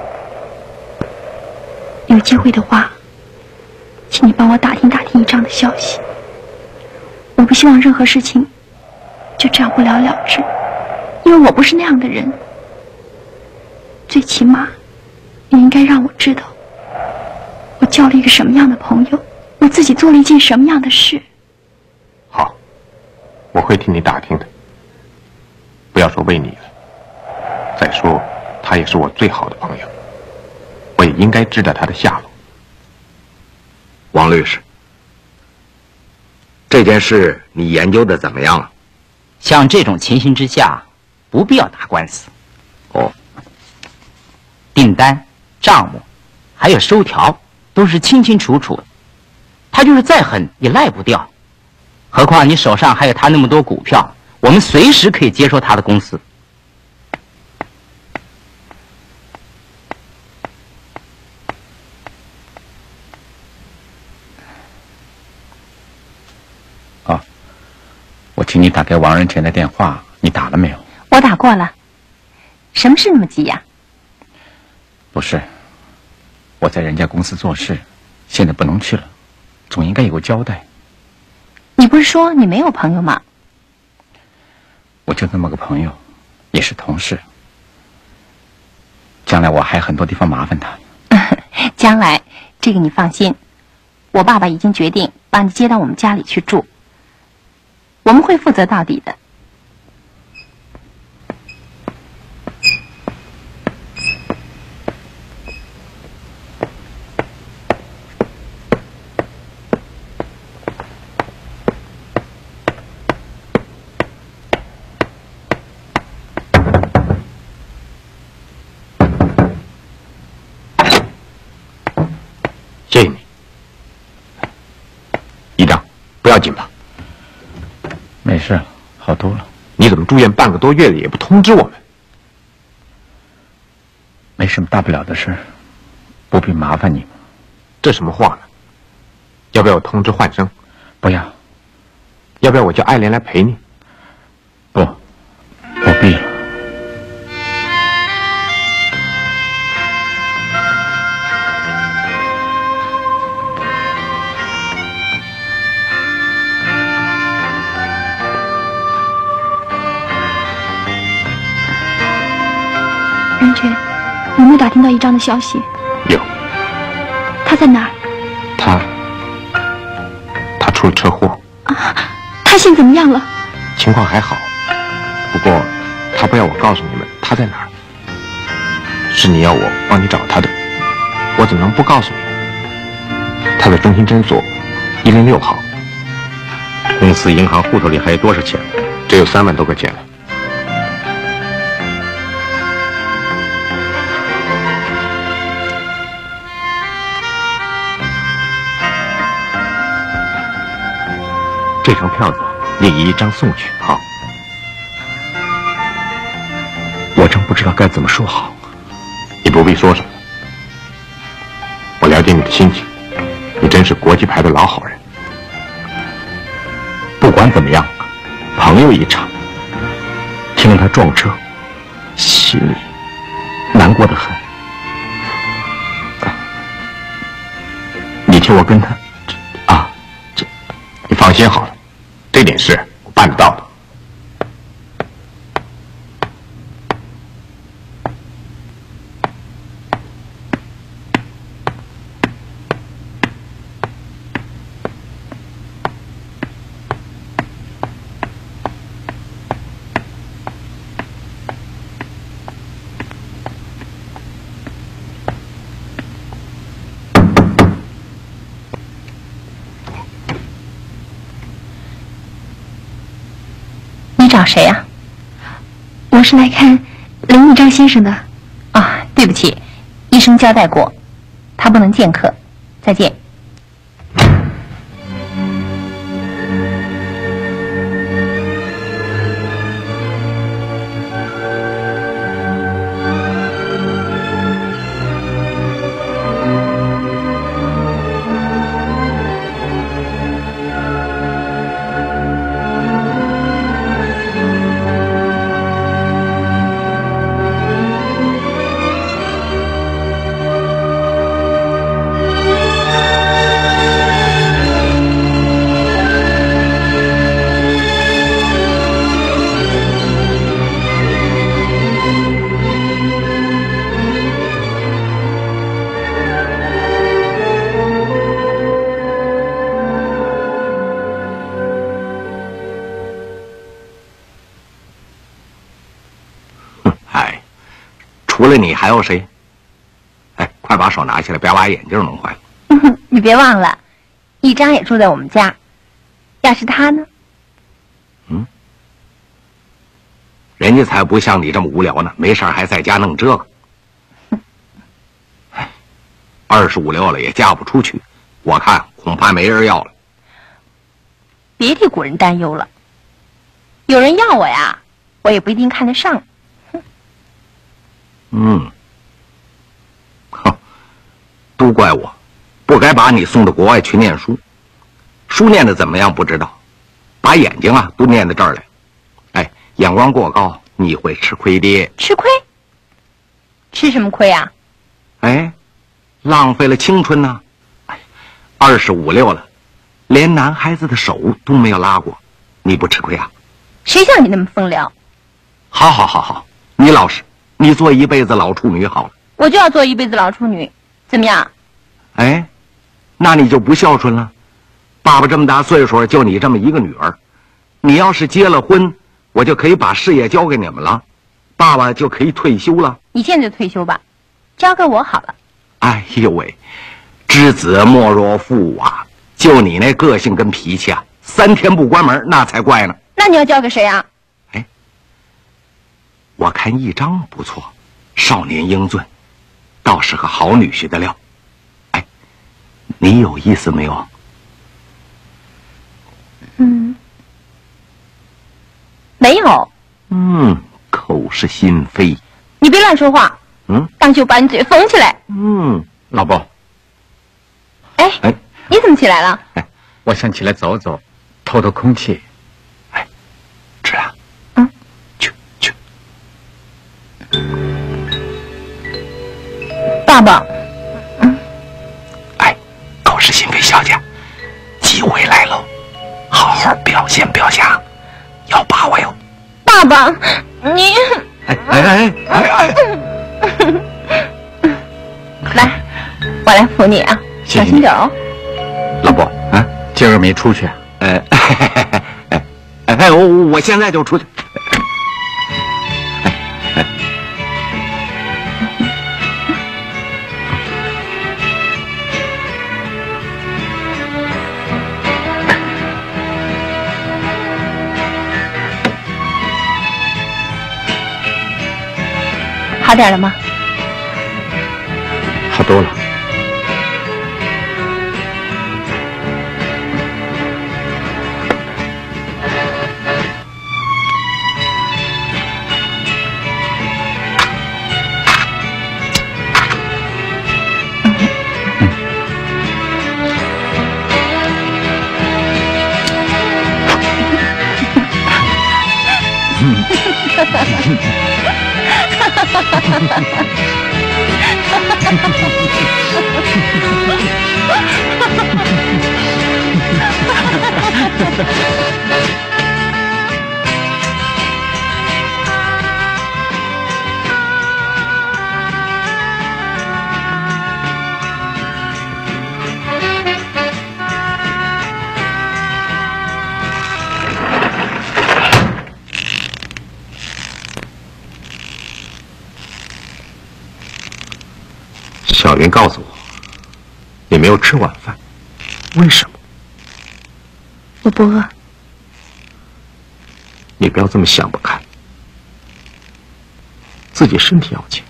你，有机会的话，请你帮我打听打听一章的消息。我不希望任何事情就这样不了了之，因为我不是那样的人。最起码，你应该让我知道，我交了一个什么样的朋友，我自己做了一件什么样的事。 好，我会替你打听的。不要说为你了，再说他也是我最好的朋友，我也应该知道他的下落。 王律师，这件事你研究的怎么样了？ 像这种情形之下，不必要打官司。 哦， 订单、账目，还有收条，都是清清楚楚的。他就是再狠也赖不掉。何况你手上还有他那么多股票，我们随时可以接收他的公司。 我请你打给王仁泉的电话，你打了没有？ 我打过了。什么事那么急呀？ 不是，我在人家公司做事，现在不能去了，总应该有个交代。 你不是说你没有朋友吗？ 我就那么个朋友，也是同事。将来我还很多地方麻烦他。 将来这个你放心，我爸爸已经决定把你接到我们家里去住。我们会负责到底的。 谢谢你，医长，不要紧吧？ 没事，好多了。 你怎么住院半个多月了也不通知我们？ 没什么大不了的事，不必麻烦你们。 这什么话呢？要不要我通知焕生？ 不要。 要不要我叫爱莲来陪你？ 不，不必了。 有没有打听到一章的消息？ 有。 他在哪儿？ 他他出了车祸。 啊，他现怎么样了？ 情况还好，不过他不要我告诉你们他在哪儿。是你要我帮你找他的，我怎么能不告诉你？他在中心诊所一零六号。公司银行户头里还有多少钱？只有三万多块钱了。这张票子另一张送去。好。 我真不知道该怎么说好。 你不必说什么。我了解你的心情，你真是国际牌的老好人。 不管怎么样，朋友一场，听了他撞车，心里难过的很。你替我跟他啊， 这你放心好了，这点事我办得到的。 找谁呀、啊？我是来看林一章先生的。 啊，对不起，医生交代过，他不能见客。再见。 除了你还有谁？哎，快把手拿起来，别把眼镜弄坏了。 你别忘了，一章也住在我们家。要是他呢？ 嗯，人家才不像你这么无聊呢，没事还在家弄这个。哎，二十五六了也嫁不出去，我看恐怕没人要了。 别替古人担忧了，有人要我呀，我也不一定看得上。 嗯，哼，都怪我，不该把你送到国外去念书。书念的怎么样不知道，把眼睛啊都念到这儿来。哎，眼光过高，你会吃亏的。 吃亏？吃什么亏啊？ 哎，浪费了青春呢、啊。哎，二十五六了，连男孩子的手都没有拉过，你不吃亏啊？ 谁像你那么风流？ 好好好好，你老实。你做一辈子老处女好了， 我就要做一辈子老处女，怎么样？ 哎，那你就不孝顺了。爸爸这么大岁数，就你这么一个女儿，你要是结了婚，我就可以把事业交给你们了，爸爸就可以退休了。 你现在就退休吧，交给我好了。 哎呦喂，知子莫若父啊！就你那个性跟脾气啊，三天不关门那才怪呢。 那你要交给谁啊？ 我看一章不错，少年英俊，倒是个好女婿的料。哎，你有意思没有？ 嗯，没有。 嗯，口是心非。 你别乱说话。 嗯， 当就把你嘴缝起来。 嗯，老婆。 哎哎，你怎么起来了？ 哎，我想起来走走，透透空气。 哎，是啊。 爸爸， 嗯，哎，口是心非小姐，机会来了，好好表现表现，要把握哟。 爸爸，你， 哎哎哎哎哎。 我来扶你啊，小心点哦。 老伯啊，今儿没出去啊？ 呃，哎哎，我我现在就出去。哎哎， 好点了吗？ 好多了。 小云告诉我，你没有吃晚饭，为什么？ 我不饿。 你不要这么想不开，自己身体要紧。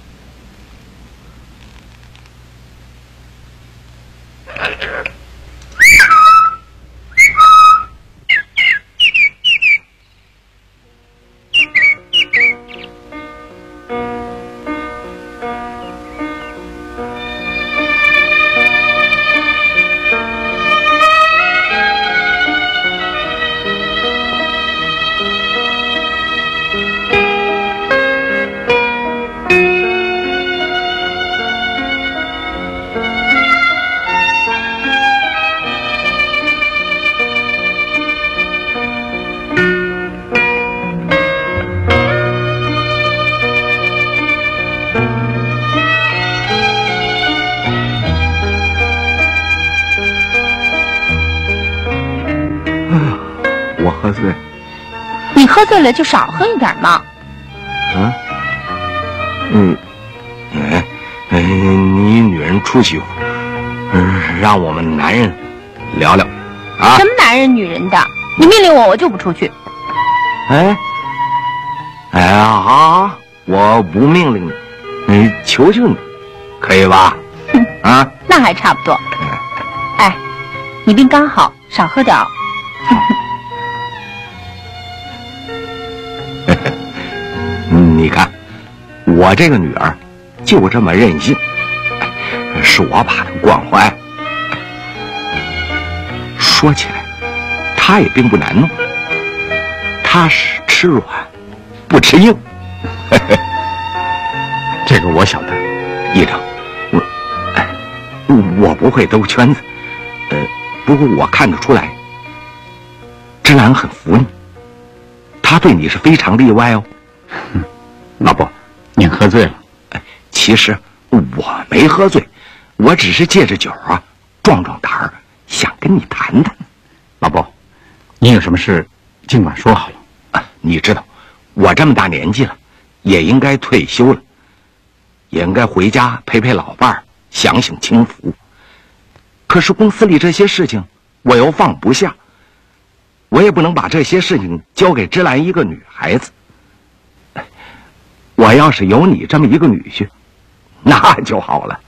喝醉， 你喝醉了就少喝一点嘛。 啊，嗯，哎，哎，你女人出去，嗯，让我们男人聊聊啊。 什么男人女人的？你命令我，我就不出去。 哎，哎呀，好，我不命令你，你求求你，可以吧？啊， 那还差不多。哎，你病刚好，少喝点儿。 你看，我这个女儿就这么任性，是我把她惯坏。说起来，她也并不难弄，她是吃软不吃硬。 这个我晓得， 议长，我我不会兜圈子，呃，不过我看得出来，芝兰很服你，她对你是非常例外哦。 老伯，您喝醉了。 其实我没喝醉，我只是借着酒啊壮壮胆儿，想跟你谈谈。 老伯，你有什么事尽管说好了。 啊，你知道，我这么大年纪了，也应该退休了，也应该回家陪陪老伴儿，享享清福。可是公司里这些事情，我又放不下，我也不能把这些事情交给芝兰一个女孩子。我要是有你这么一个女婿，那就好了。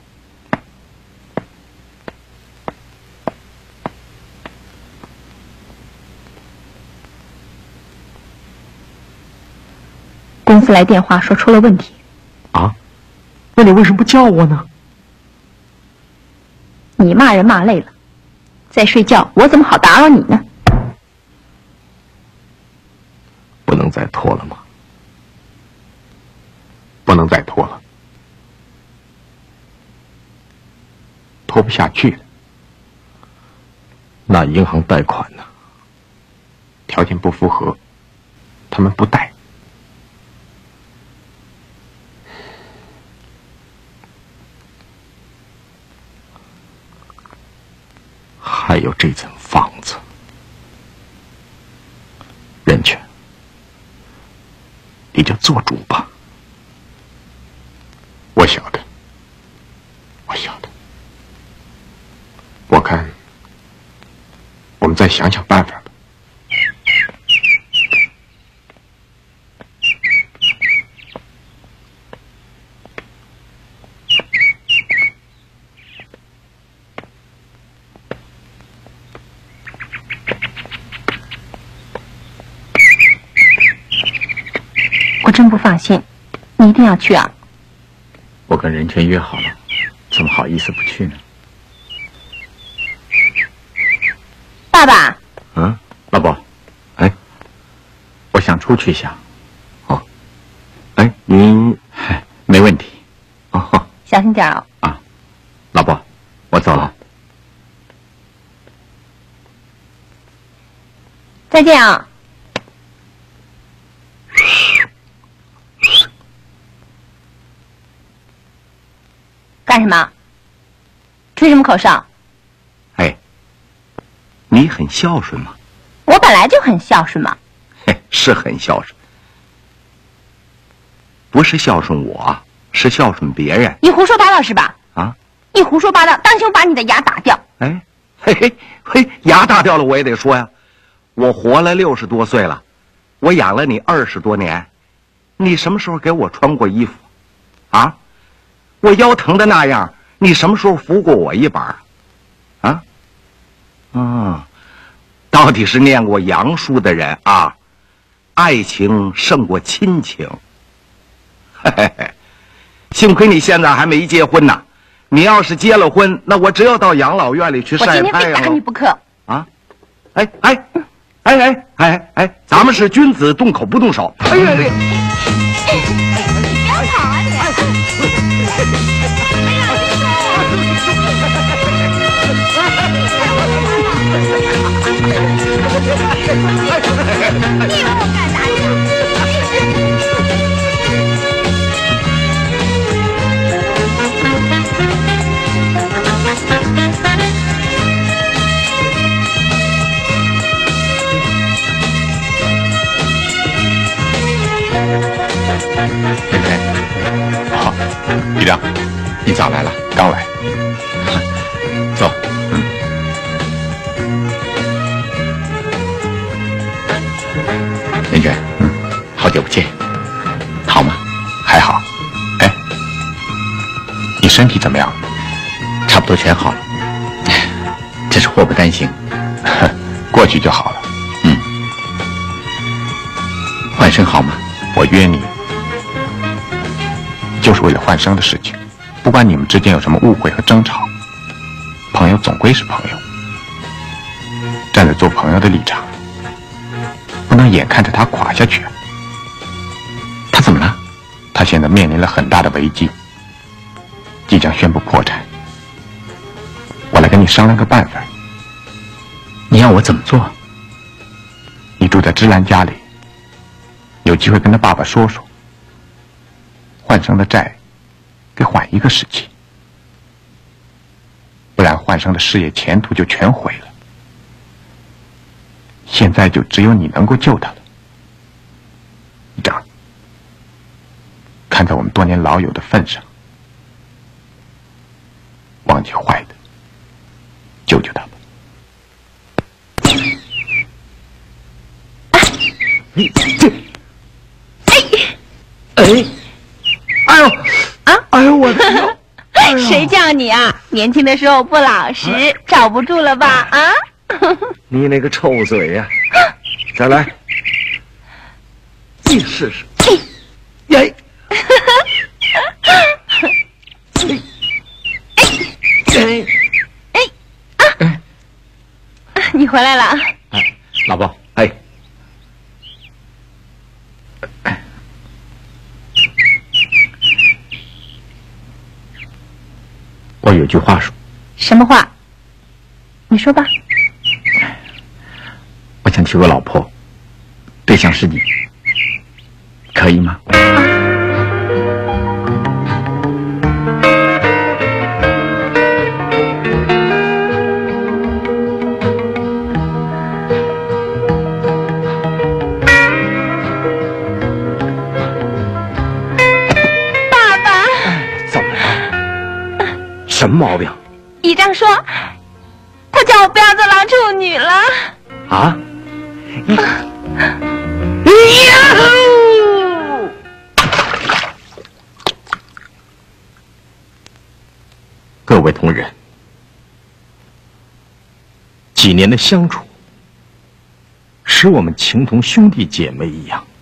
公司来电话说出了问题。 啊？那你为什么不叫我呢？ 你骂人骂累了，在睡觉，我怎么好打扰你呢？ 不能再拖了吗？不能再拖了，拖不下去了。那银行贷款呢？条件不符合，他们不贷。 还有这层房子。任泉，你就做主吧。 我晓得，我晓得。我看，我们再想想办法吧。 我真不放心，你一定要去啊！ 我跟任泉约好了，怎么好意思不去呢？ 爸爸， 嗯，老伯，哎，我想出去一下。哦，哎，您没问题。哦， 小心点哦。 啊，老伯，我走了。 再见啊。干什么？吹什么口哨？ 哎，你很孝顺吗？ 我本来就很孝顺嘛。 嘿，是很孝顺，不是孝顺我，是孝顺别人。 你胡说八道是吧？ 啊！ 你胡说八道，当心我把你的牙打掉。 哎，嘿嘿嘿，牙打掉了我也得说呀。我活了六十多岁了，我养了你二十多年，你什么时候给我穿过衣服？啊？我腰疼的那样，你什么时候扶过我一把？啊？嗯，到底是念过洋书的人啊，爱情胜过亲情。嘿嘿嘿，幸亏你现在还没结婚呢，你要是结了婚，那我只有到养老院里去晒太阳了。 我今天非打你不可。 啊？哎哎哎哎哎哎，咱们是君子动口不动手。哎呀！ 你不要跑啊你！你以为我敢打你？ 任泉，好，李亮，你早来了，刚来。 走。嗯。任泉，嗯，好久不见，好吗？ 还好。哎，你身体怎么样？ 差不多全好了，真是祸不单行。 过去就好了。 嗯。焕生好吗？ 我约你，就是为了焕生的事情。不管你们之间有什么误会和争吵，朋友总归是朋友。站在做朋友的立场，不能眼看着他垮下去啊。 他怎么了？ 他现在面临了很大的危机，即将宣布破产。我来跟你商量个办法。 你要我怎么做？ 你住在芝兰家里，有机会跟他爸爸说说，焕生的债给缓一个时期，不然焕生的事业前途就全毁了。现在就只有你能够救他了。议长，看在我们多年老友的份上，忘记坏的，救救他吧。 你这，哎，哎呦， 啊， 哎呦我的腰！ 哎、谁叫你啊？年轻的时候不老实，哎、罩不住了吧？啊！ 你那个臭嘴呀、啊！再来，你试试。耶！ 哎哎啊！你回来了。 哎，老婆， 哎。 我有句话说。 什么话？你说吧。 我想娶个老婆，对象是你，可以吗？ 什么毛病？ 姨丈说，他叫我不要做老处女了。 啊？各位同仁，几年的相处，使我们情同兄弟姐妹一样。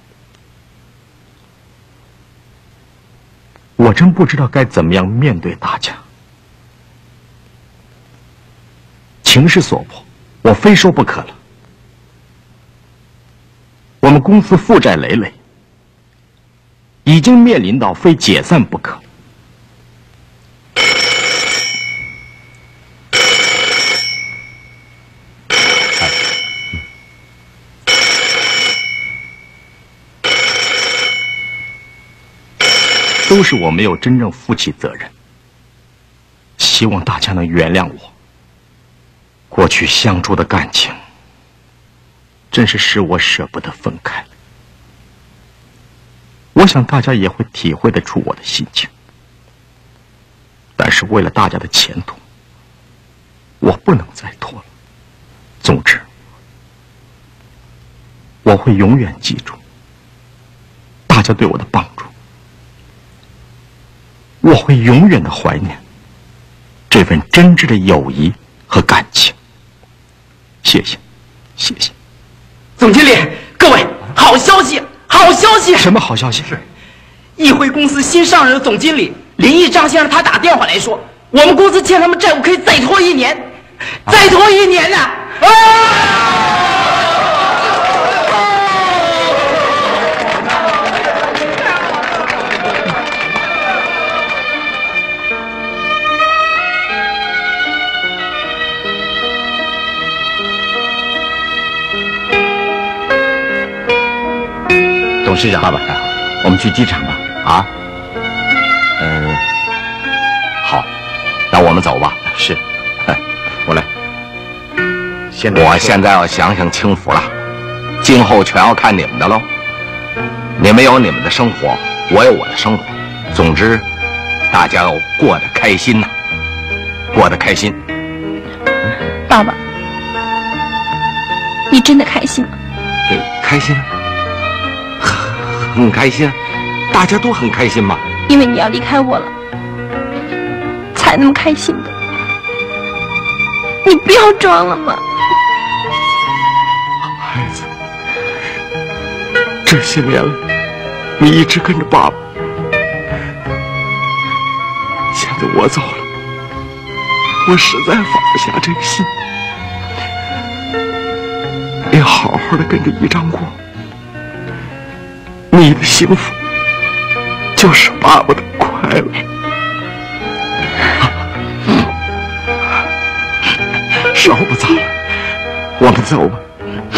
我真不知道该怎么样面对大家。情势所迫，我非说不可了。我们公司负债累累，已经面临到非解散不可。都是我没有真正负起责任，希望大家能原谅我。过去相处的感情，真是使我舍不得分开。我想大家也会体会得出我的心情，但是为了大家的前途，我不能再拖了。总之，我会永远记住大家对我的帮助。我会永远的怀念这份真挚的友谊和感情。谢谢，谢谢。 总经理，各位，好消息，好消息！ 什么好消息？是议会公司新上任的总经理林毅张先生，他打电话来说，我们公司欠他们债务可以再拖一年，啊、再拖一年呢、啊！啊！ 董事长，爸爸，我们去机场吧。啊？嗯，好，那我们走吧。 是，我来。 现在我现在要享享清福了，今后全要看你们的喽。你们有你们的生活，我有我的生活。总之，大家要过得开心呐，过得开心。 爸爸，你真的开心吗？ 对，开心。很开心，大家都很开心嘛。 因为你要离开我了，才那么开心的。你不要装了嘛， 孩子。这些年来，你一直跟着爸爸，现在我走了，我实在放不下这个心。你好好的跟着姨丈过。你的幸福就是爸爸的快乐。时候不早了，我们走吧。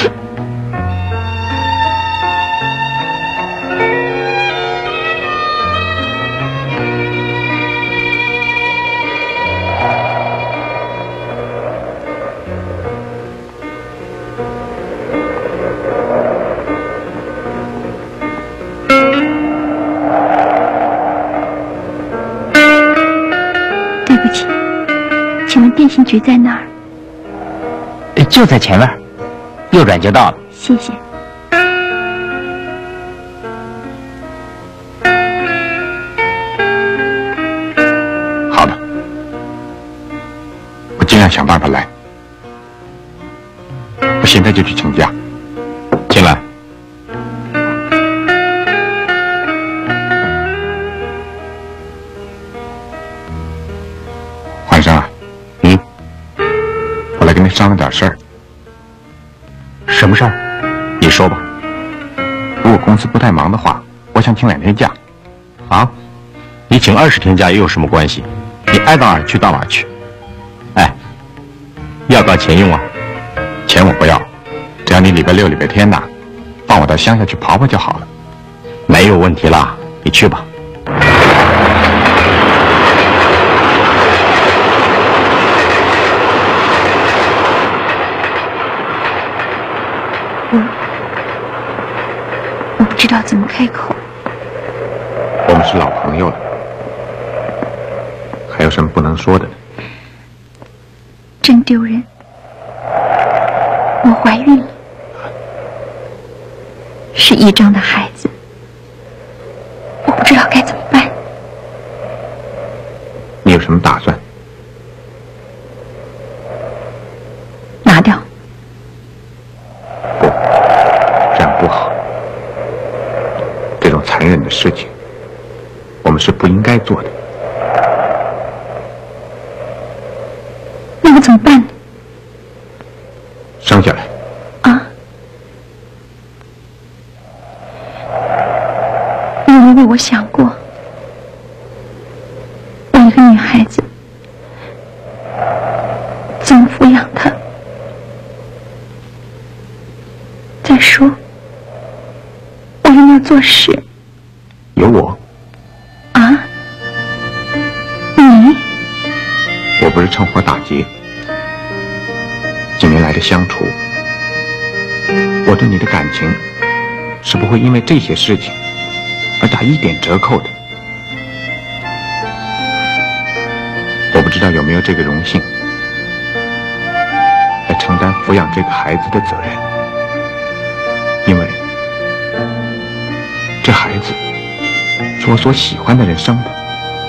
电信局在哪儿？ 就在前面，右转就到了。 谢谢。 好的，我尽量想办法来。我现在就去请假。进来。环生啊。跟你商量点事儿。 什么事儿？你说吧。 如果公司不太忙的话，我想请两天假。 啊？你请二十天假又有什么关系？你爱到哪儿去到哪儿去。哎，要不要钱用啊？ 钱我不要，只要你礼拜六、礼拜天呐，放我到乡下去跑跑就好了。 没有问题啦，你去吧。 我我不知道怎么开口。 我们是老朋友了，还有什么不不能说的呢？ 真丢人！我怀孕了，是一章的孩子，我不知道该怎么办。 你有什么打算？ 拿掉。 不，这样不好。这种残忍的事情，我们是不应该做的。 那我怎么办呢？ 生下来。 啊？你有没有为我想过？我一个女孩子，怎么抚养她？再说，我又没有做事。 有我。 啊？你？ 我不是趁火打劫。几年来的相处，我对你的感情是不会因为这些事情而打一点折扣的。我不知道有没有这个荣幸来承担抚养这个孩子的责任，因为这孩子是我所喜欢的人生的。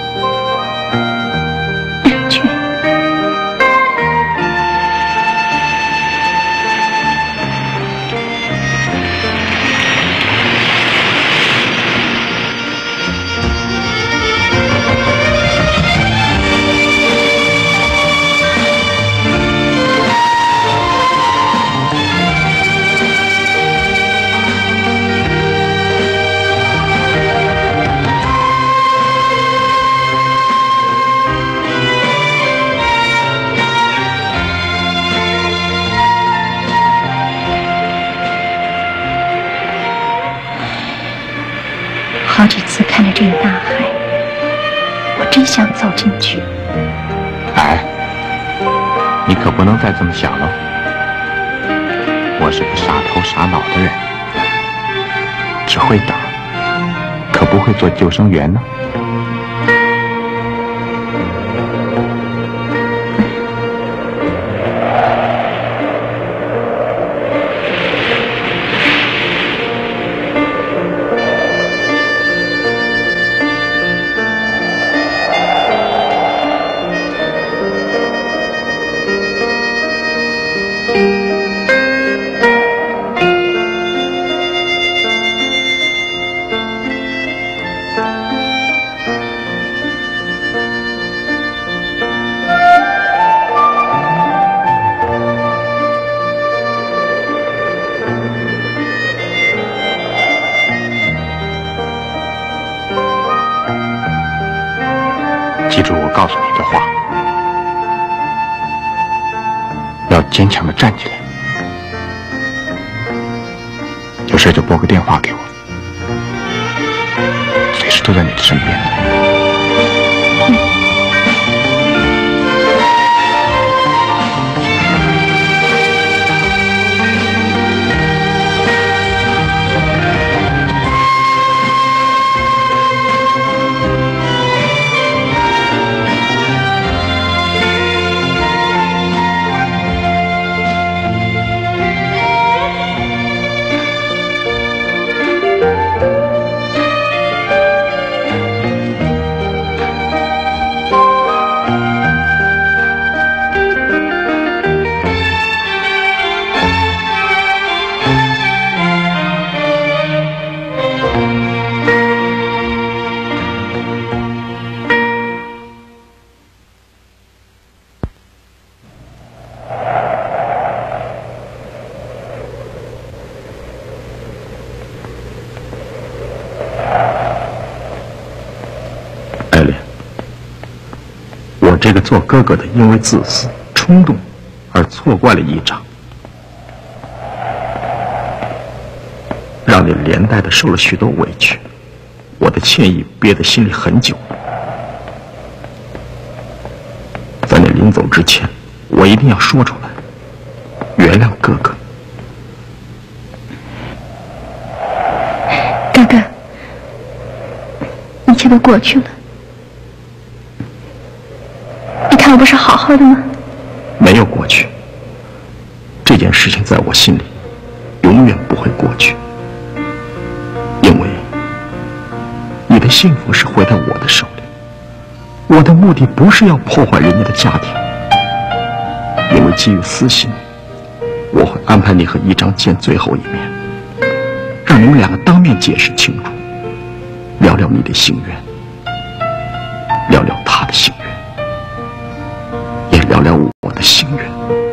好几次看着这个大海，我真想走进去。 哎，你可不能再这么想了。我是个傻头傻脑的人，只会等，可不会做救生员呢。记住我告诉你的话，要坚强地站起来，有事就拨个电话给我，随时都在你的身边。 这个做哥哥的因为自私冲动而错怪了一章，让你连带的受了许多委屈，我的歉意憋在心里很久。在你临走之前，我一定要说出来，原谅哥哥。 哥哥，一切都过去了。 看我不是好好的吗？ 没有过去，这件事情在我心里永远不会过去，因为你的幸福是回到我的手里。我的目的不是要破坏人家的家庭，因为基于私心，我会安排你和一章见最后一面，让你们两个当面解释清楚，聊聊你的心愿，聊聊他的心愿，也聊聊我的心愿。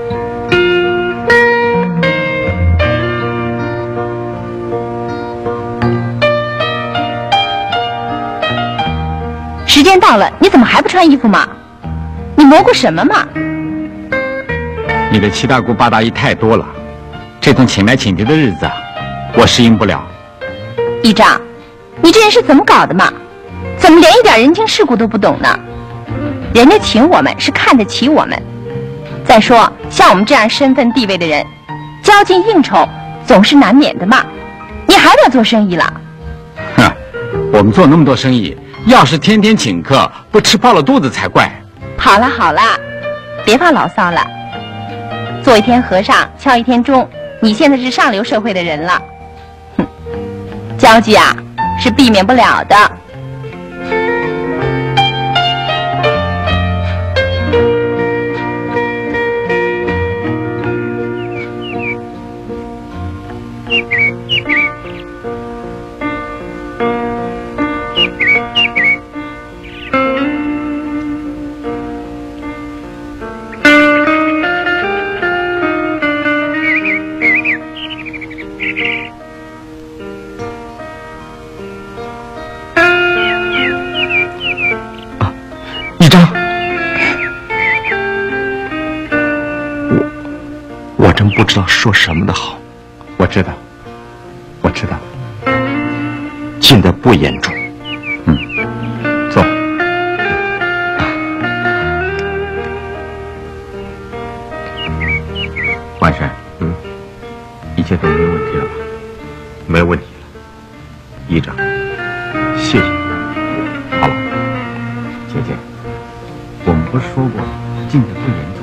时间到了，你怎么还不穿衣服嘛？你蘑菇什么嘛？ 你的七大姑八大姨太多了，这种请来请去的日子，我适应不了。 一章，你这人是怎么搞的嘛？怎么连一点人情世故都不懂呢？人家请我们是看得起我们。再说，像我们这样身份地位的人，交际应酬总是难免的嘛。你还得做生意了？ 哼，我们做那么多生意，要是天天请客，不吃饱了肚子才怪。 好了好了，别发牢骚了。做一天和尚敲一天钟，你现在是上流社会的人了。哼，交际啊是避免不了的。 不知道说什么的好。 我知道，我知道， 现在不严重。 嗯，坐。万山，嗯，一切都没有问题了吧？ 没问题了，议长，谢谢你。 好了，姐姐，我们不是说过近的不严重？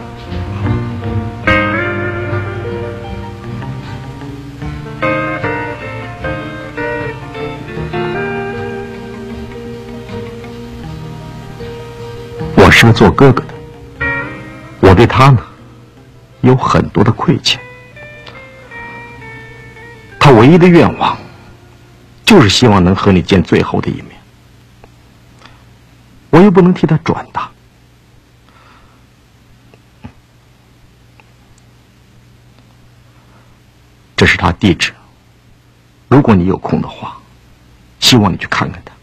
我是个做哥哥的，我对他呢有很多的亏欠。他唯一的愿望就是希望能和你见最后的一面，我又不能替他转达。这是他地址，如果你有空的话，希望你去看看他。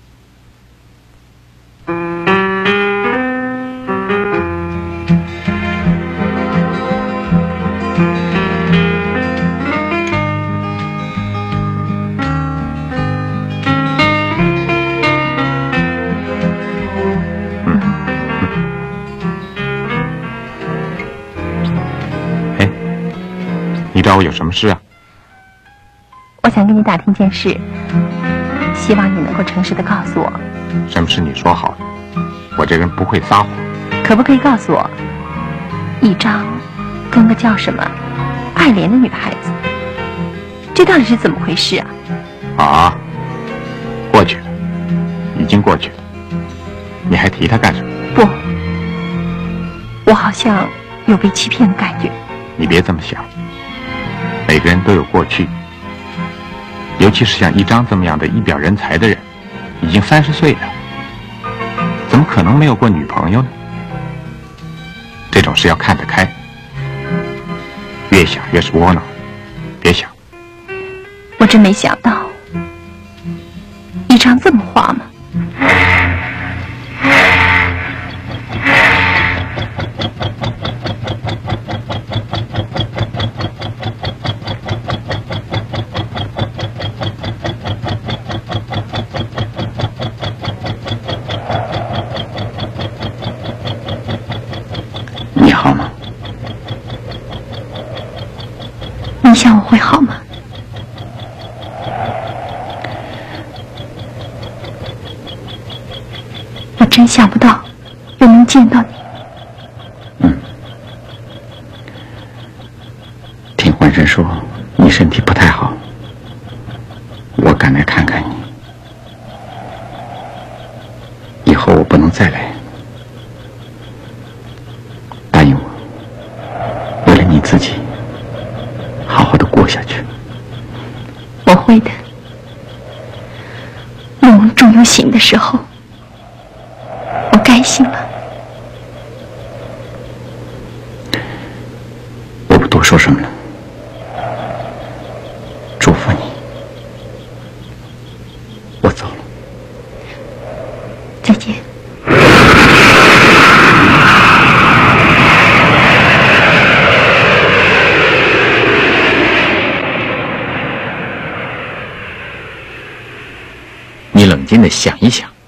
你找我有什么事啊？ 我想跟你打听件事，希望你能够诚实的告诉我。 什么事你说好了，我这人不会撒谎。 可不可以告诉我，一章跟个叫什么爱莲的女孩子，这到底是怎么回事啊？ 啊，过去了，已经过去了，你还提他干什么？ 不，我好像有被欺骗的感觉。 你别这么想，每个人都有过去，尤其是像一章这么样的一表人才的人，已经三十岁了，怎么可能没有过女朋友呢？这种事要看得开，越想越是窝囊，别想。 我真没想到，一章这么花吗？ 你好吗？ 你想我会好吗？我真想不到又能见到你。 说你身体不太好，我赶来看看你。以后我不能再来，答应我，为了你自己，好好的过下去。 我会的。梦终有醒的时候，我该醒了。 我不多说什么了，祝福你。我走了， 再见。 你冷静地想一想，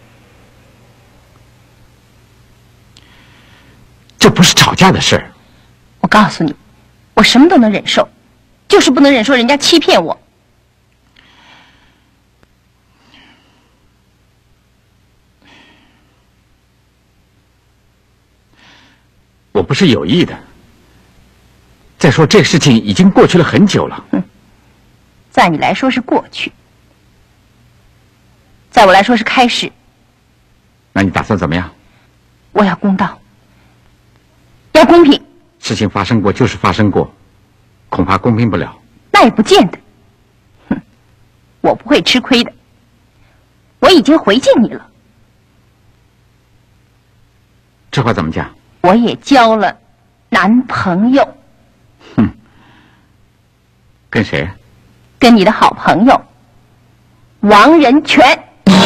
这不是吵架的事儿。 我告诉你，我什么都能忍受，就是不能忍受人家欺骗我。 我不是有意的。再说这事情已经过去了很久了。 嗯，在你来说是过去，在我来说是开始。 那你打算怎么样？ 我要公道，要公平。 事情发生过就是发生过，恐怕公平不了。 那也不见得。哼，我不会吃亏的。我已经回敬你了。 这话怎么讲？ 我也交了男朋友。 哼，跟谁？ 跟你的好朋友王仁全。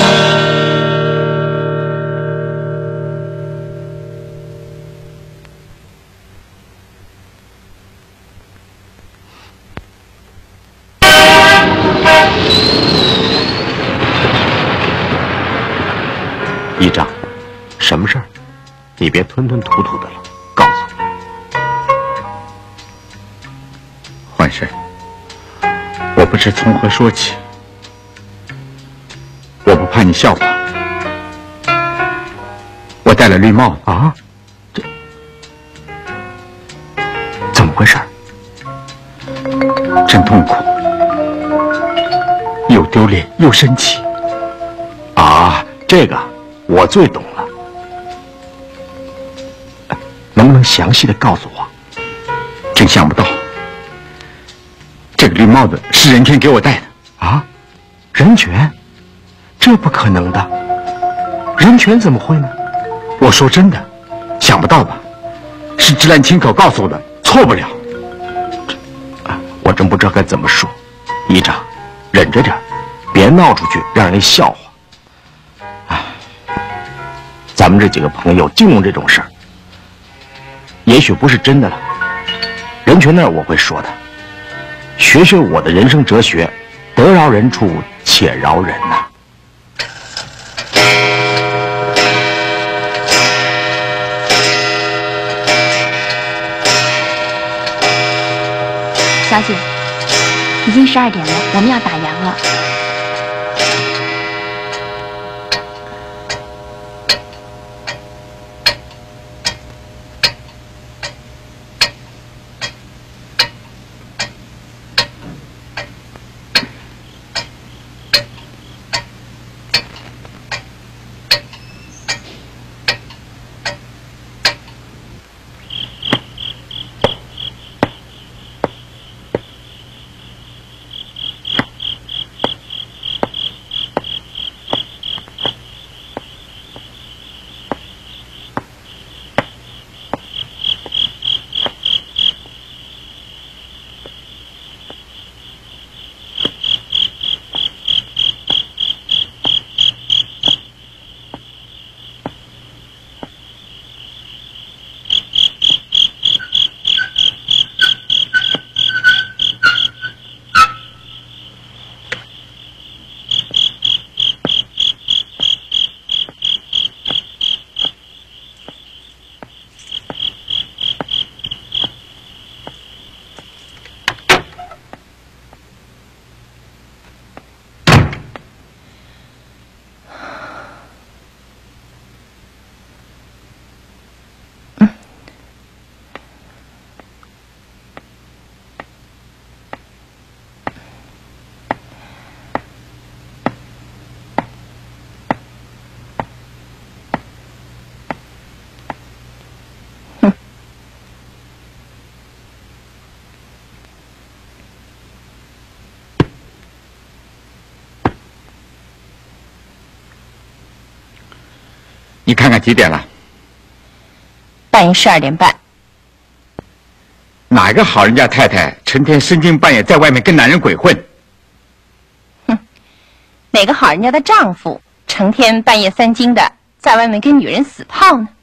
议长，什么事儿？你别吞吞吐吐的了，告诉我。 换事，我不知从何说起。我不怕你笑话，我戴了绿帽啊！这怎么回事？ 真痛苦，又丢脸又生气。 啊，这个我最懂了。能不能详细的告诉我？ 真想不到，这个绿帽子是任泉给我戴的。 啊，任泉？这不可能的，任泉怎么会呢？ 我说真的，想不到吧？是芝兰亲口告诉我的，错不了。 我真不知道该怎么说。议长，忍着点，别闹出去让人笑话。唉，咱们这几个朋友净弄这种事儿，也许不是真的了。任泉那儿我会说的，学学我的人生哲学，得饶人处且饶人呐、啊。 小姐，已经十二点了，我们要打烊了。 你看看几点了？ 半夜十二点半。 哪个好人家太太成天深更半夜在外面跟男人鬼混？ 哼，哪个好人家的丈夫成天半夜三更的在外面跟女人死泡呢？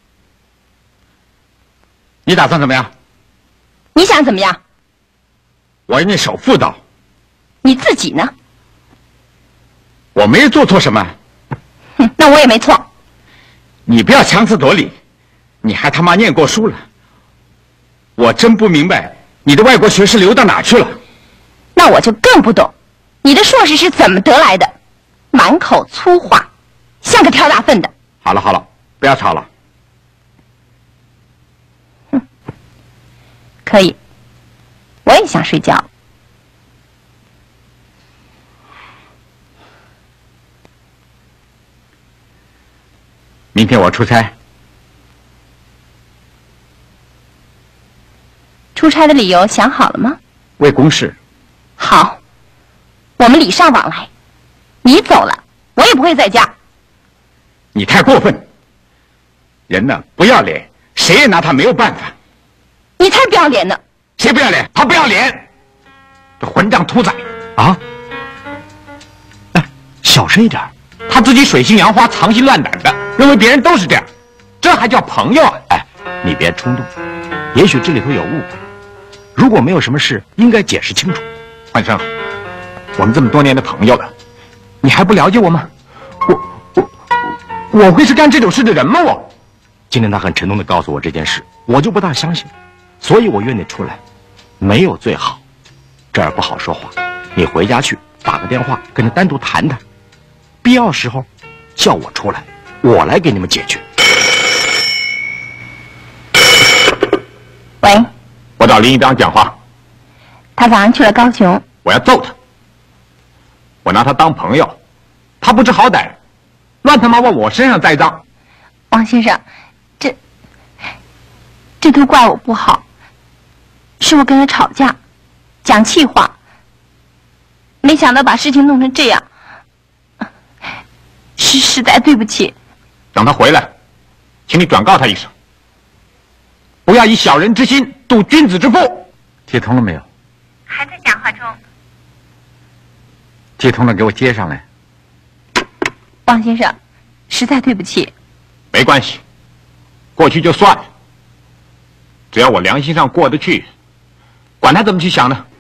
你打算怎么样？ 你想怎么样？ 我让你守妇道。 你自己呢？ 我没有做错什么。 哼，那我也没错。 你不要强词夺理，你还他妈念过书了。我真不明白你的外国学士流到哪去了。 那我就更不懂，你的硕士是怎么得来的？满口粗话，像个挑大粪的。 好了好了，不要吵了。 哼，可以，我也想睡觉。 明天我出差。 出差的理由想好了吗？ 为公事。 好，我们礼尚往来。你走了，我也不会在家。 你太过分！人呢，不要脸，谁也拿他没有办法。 你才不要脸呢！ 谁不要脸？他不要脸！这混账兔崽！ 啊！哎，小声一点。他自己水性杨花、藏心乱胆的，认为别人都是这样，这还叫朋友啊？哎，你别冲动，也许这里头有误会。如果没有什么事，应该解释清楚。 焕生，我们这么多年的朋友了，你还不了解我吗？我我我会是干这种事的人吗？我今天他很沉痛地告诉我这件事，我就不大相信，所以我约你出来，没有最好。这儿不好说话，你回家去打个电话跟他单独谈谈，必要时候叫我出来，我来给你们解决。 喂， 我找林一章讲话。 他早上去了高雄。 我要揍他！我拿他当朋友，他不知好歹，乱他妈往我身上栽赃。 王先生，这这都怪我不好，是我跟他吵架，讲气话，没想到把事情弄成这样，是实在对不起。 等他回来，请你转告他一声，不要以小人之心度君子之腹。 接通了没有？ 还在讲话中。 接通了，给我接上来。 王先生，实在对不起。 没关系，过去就算了。只要我良心上过得去，管他怎么去想呢？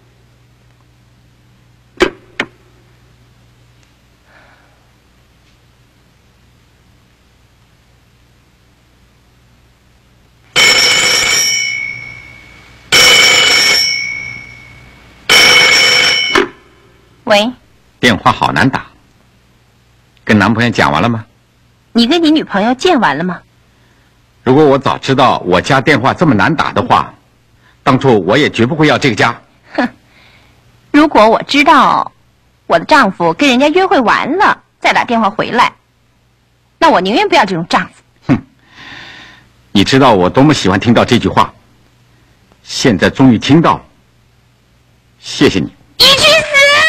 喂， 电话好难打。跟男朋友讲完了吗？ 你跟你女朋友见完了吗？ 如果我早知道我家电话这么难打的话，当初我也绝不会要这个家。 哼，如果我知道我的丈夫跟人家约会完了再打电话回来，那我宁愿不要这种丈夫。 哼，你知道我多么喜欢听到这句话，现在终于听到了，谢谢你。 你去死！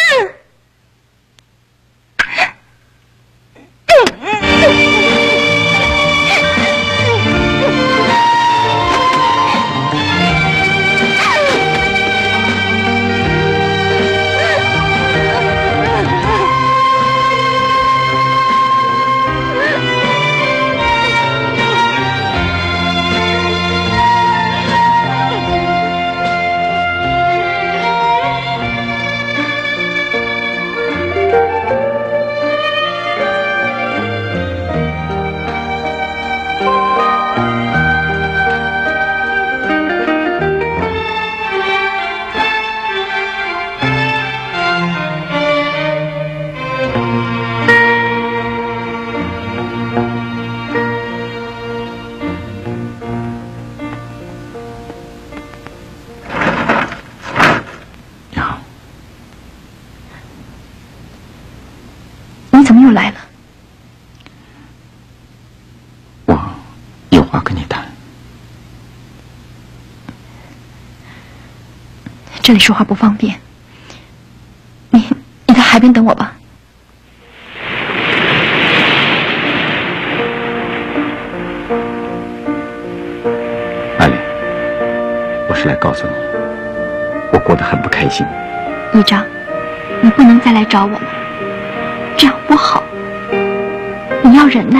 你怎么又来了？ 我有话跟你谈。 这里说话不方便，你你在海边等我吧。 告诉你，我过得很不开心。 议长，你不能再来找我了，这样不好。你要忍耐。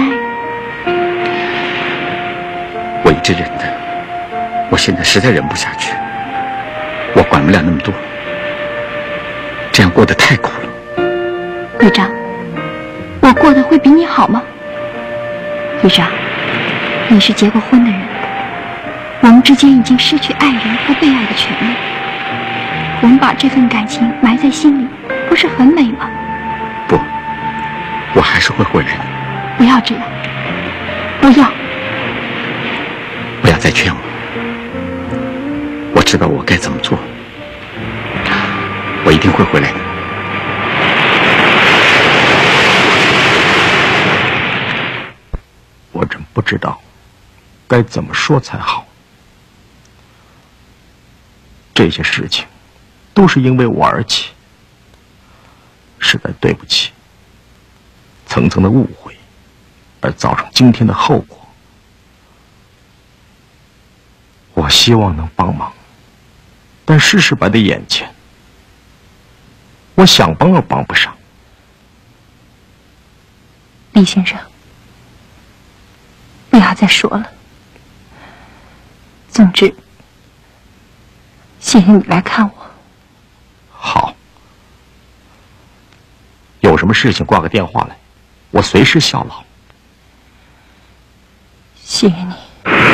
我一直忍的，我现在实在忍不下去，我管不了那么多，这样过得太苦了。 议长，我过得会比你好吗？议长，你是结过婚的人，我们之间已经失去爱人和被爱的权利，我们把这份感情埋在心里，不是很美吗？ 不，我还是会回来的。 不要这样，不要， 不要再劝我，我知道我该怎么做，我一定会回来的。我真不知道该怎么说才好。这些事情都是因为我而起，实在对不起，层层的误会而造成今天的后果。我希望能帮忙，但事实摆在眼前，我想帮又帮不上。 李先生，不要再说了。总之，谢谢你来看我。 好，有什么事情挂个电话来，我随时效劳。 谢谢你。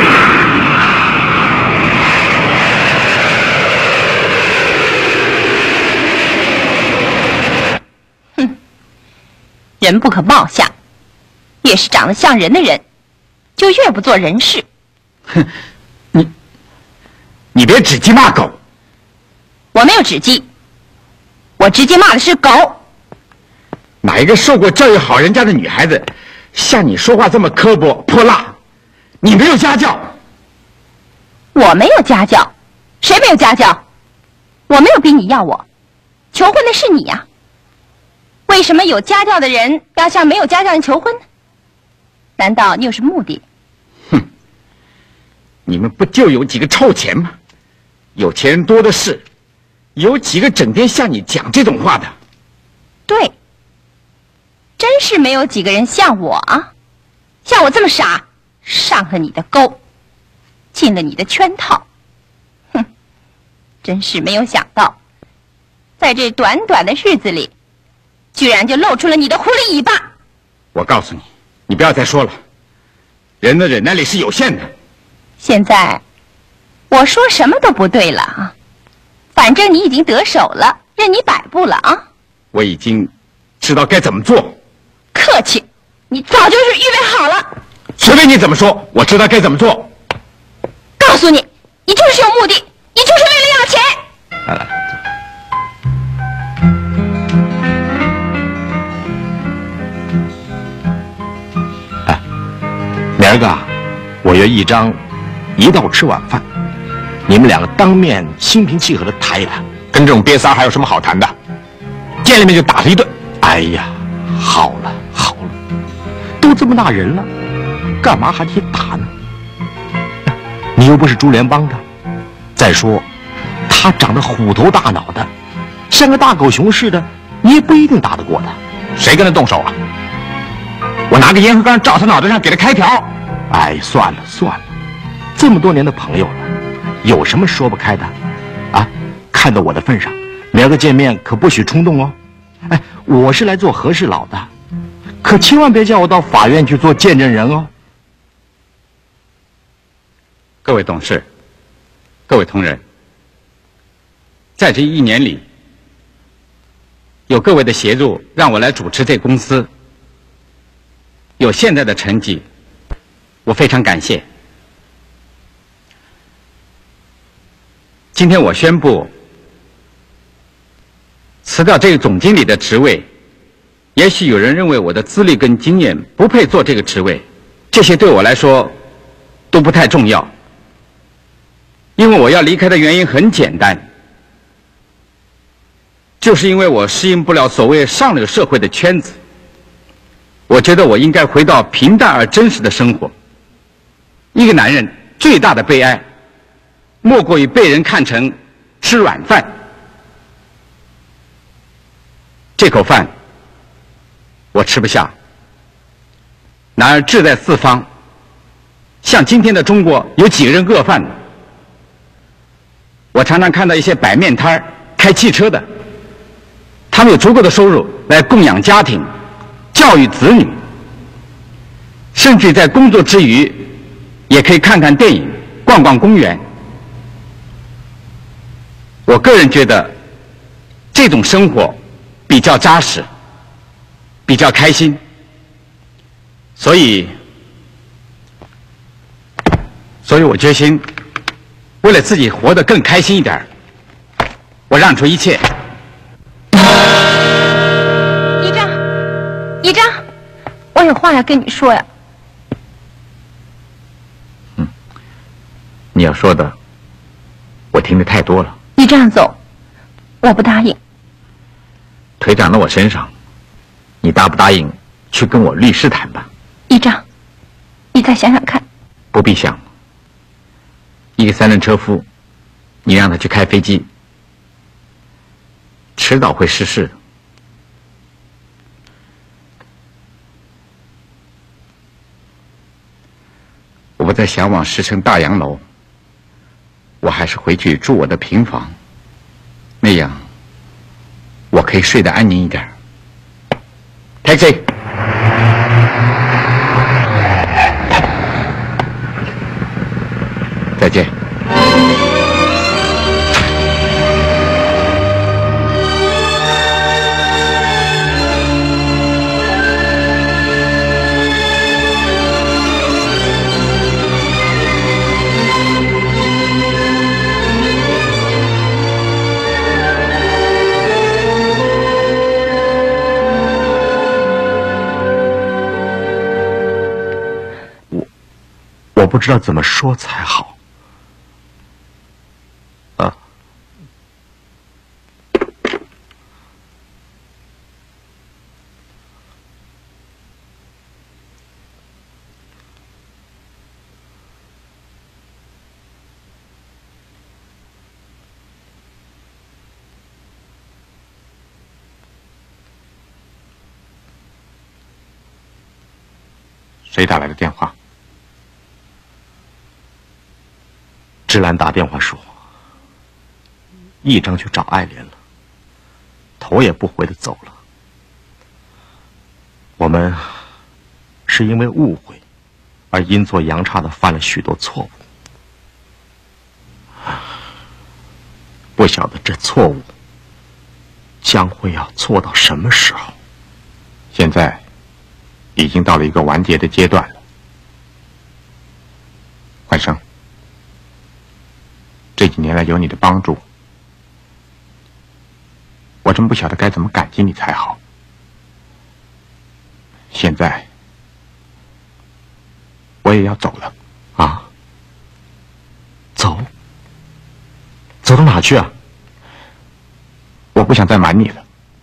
哼，人不可貌相，越是长得像人的人，就越不做人事。 哼，你你别指鸡骂狗。 我没有指鸡，我直接骂的是狗。 哪一个受过教育好人家的女孩子，像你说话这么刻薄泼辣？你没有家教。 我没有家教，谁没有家教？我没有逼你要我，求婚的是你呀、啊。为什么有家教的人要向没有家教人求婚呢？难道你有什么目的？ 哼，你们不就有几个臭钱吗？有钱人多的是，有几个整天向你讲这种话的？ 对，真是没有几个人像我啊，像我这么傻，上了你的钩，进了你的圈套。哼，真是没有想到，在这短短的日子里，居然就露出了你的狐狸尾巴。 我告诉你，你不要再说了，人的忍耐力是有限的。 现在我说什么都不对了啊，反正你已经得手了，任你摆布了啊。 我已经知道该怎么做。 客气，你早就是预备好了。 随便你怎么说，我知道该怎么做。 告诉你，你就是有目的，你就是为了要钱。 来来来，哎，明儿个我约一张一道吃晚饭，你们两个当面心平气和的谈一谈。 跟这种瘪三还有什么好谈的？见了面就打他一顿。 哎呀，好了好了，都这么大人了，干嘛还得打呢？你又不是株连帮的。再说，他长得虎头大脑的，像个大狗熊似的，你也不一定打得过他。 谁跟他动手啊？我拿个烟灰缸照他脑袋上，给他开瓢。 哎，算了算了，这么多年的朋友了，有什么说不开的？啊，看到我的份上，明儿个见面可不许冲动哦。哎，我是来做和事佬的，可千万别叫我到法院去做见证人哦。 各位董事，各位同仁，在这一年里，有各位的协助，让我来主持这公司，有现在的成绩，我非常感谢。今天我宣布辞掉这个总经理的职位。也许有人认为我的资历跟经验不配做这个职位，这些对我来说都不太重要。因为我要离开的原因很简单，就是因为我适应不了所谓上流社会的圈子。我觉得我应该回到平淡而真实的生活。一个男人最大的悲哀， 莫过于被人看成吃软饭。这口饭我吃不下，然而志在四方，像今天的中国，有几个人饿饭呢？我常常看到一些摆面摊儿、开汽车的，他们有足够的收入来供养家庭、教育子女，甚至在工作之余，也可以看看电影、逛逛公园。我个人觉得，这种生活比较扎实，比较开心，所以，所以我决心，为了自己活得更开心一点，我让出一切。 姨丈，姨丈，我有话要跟你说呀。 你要说的，我听得太多了。 你这样走，我不答应。 腿长到我身上，你答不答应去跟我律师谈吧？ 姨丈，你再想想看。 不必想。一个三轮车夫，你让他去开飞机，迟早会失事。 我不再向往石城大洋楼，我还是回去住我的平房，那样我可以睡得安宁一点。Taxi， 再见。 我不知道怎么说才好。啊， 谁打来的电话？ 芝兰打电话说，一章去找爱莲了，头也不回的走了。我们是因为误会而阴错阳差的犯了许多错误，不晓得这错误将会要错到什么时候。 现在已经到了一个完结的阶段了。焕生，这几年来有你的帮助，我真不晓得该怎么感激你才好。现在我也要走了。 啊？走？走到哪去啊？ 我不想再瞒你了。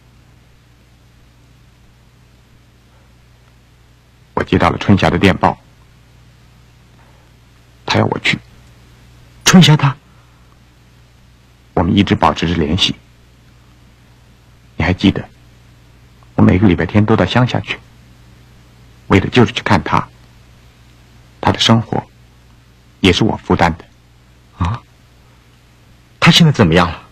我接到了春霞的电报，她要我去。 春霞她？ 我们一直保持着联系。你还记得，我每个礼拜天都到乡下去，为的就是去看她。她的生活也是我负担的。 啊？她现在怎么样了？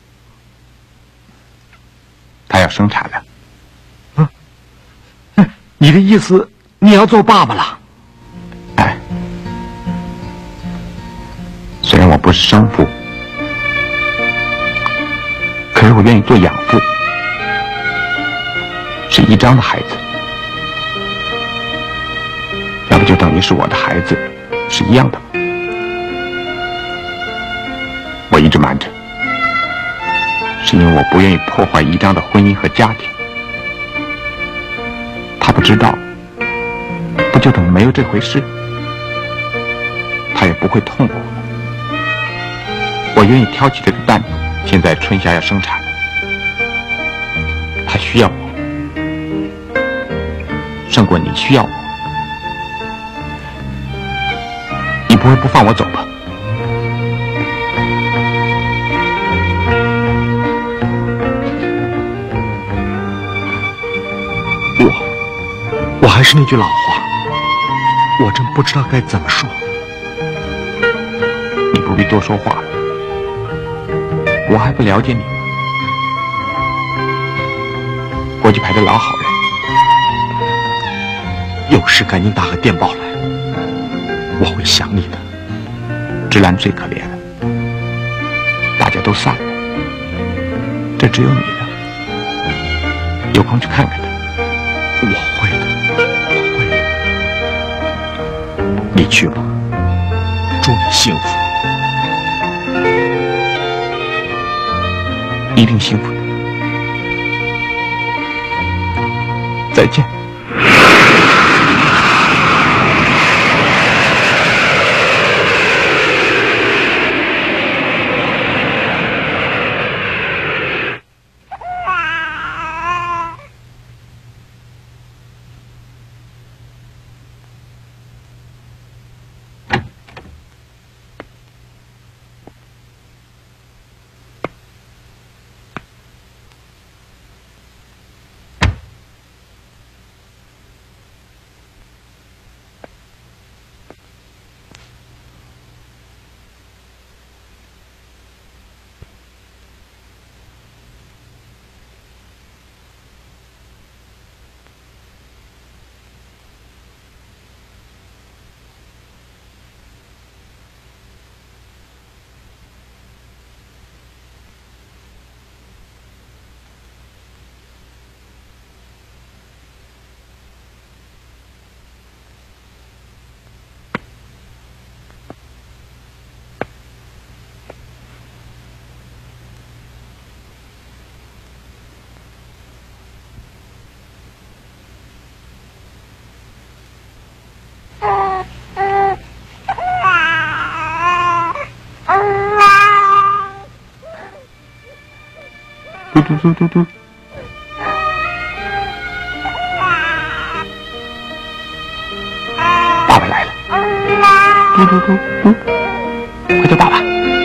她要生产了。 嗯，嗯，你的意思你要做爸爸了？ 哎，虽然我不是生父，可是我愿意做养父，是一章的孩子，要不就等于是我的孩子，是一样的。我一直瞒着，是因为我不愿意破坏一章的婚姻和家庭。他不知道，不就等于没有这回事？他也不会痛苦。我愿意挑起这个担子。现在春霞要生产了，她需要我，胜过你需要我。你不会不放我走吧？ 还是那句老话，我真不知道该怎么说。 你不必多说话了，我还不了解你。国际牌的老好人， 有事赶紧打个电报来，我会想你的。 芝兰最可怜了，大家都散了，这只有你了。有空去看看他。 我会的，我会的。你去吧，祝你幸福。 一定幸福的。再见。嘟嘟嘟嘟嘟，爸爸来了！嘟嘟嘟嘟，快叫爸爸！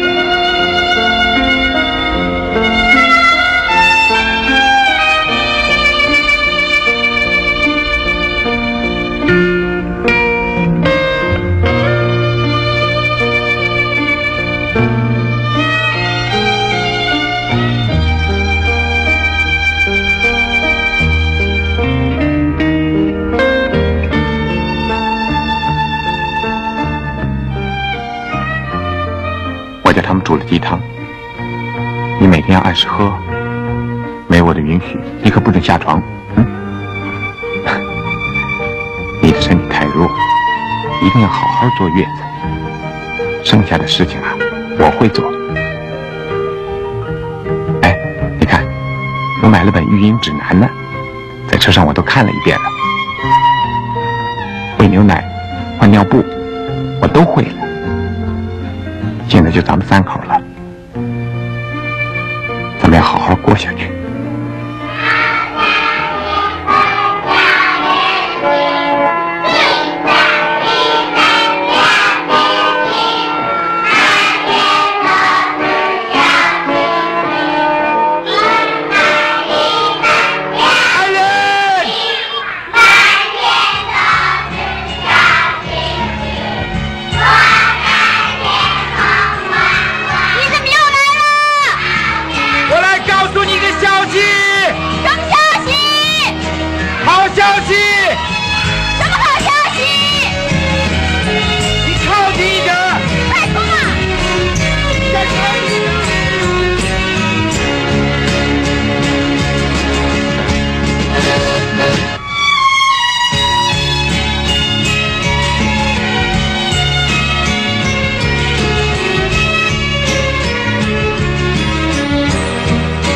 叫他们煮了鸡汤，你每天要按时喝，没我的允许，你可不准下床。嗯，你的身体太弱，一定要好好坐月子。剩下的事情啊，我会做。哎，你看，我买了本育婴指南呢，在车上我都看了一遍了。喂牛奶、换尿布，我都会了。现在就咱们三口了，咱们要好好过下去。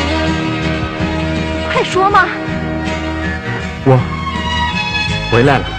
我回来了。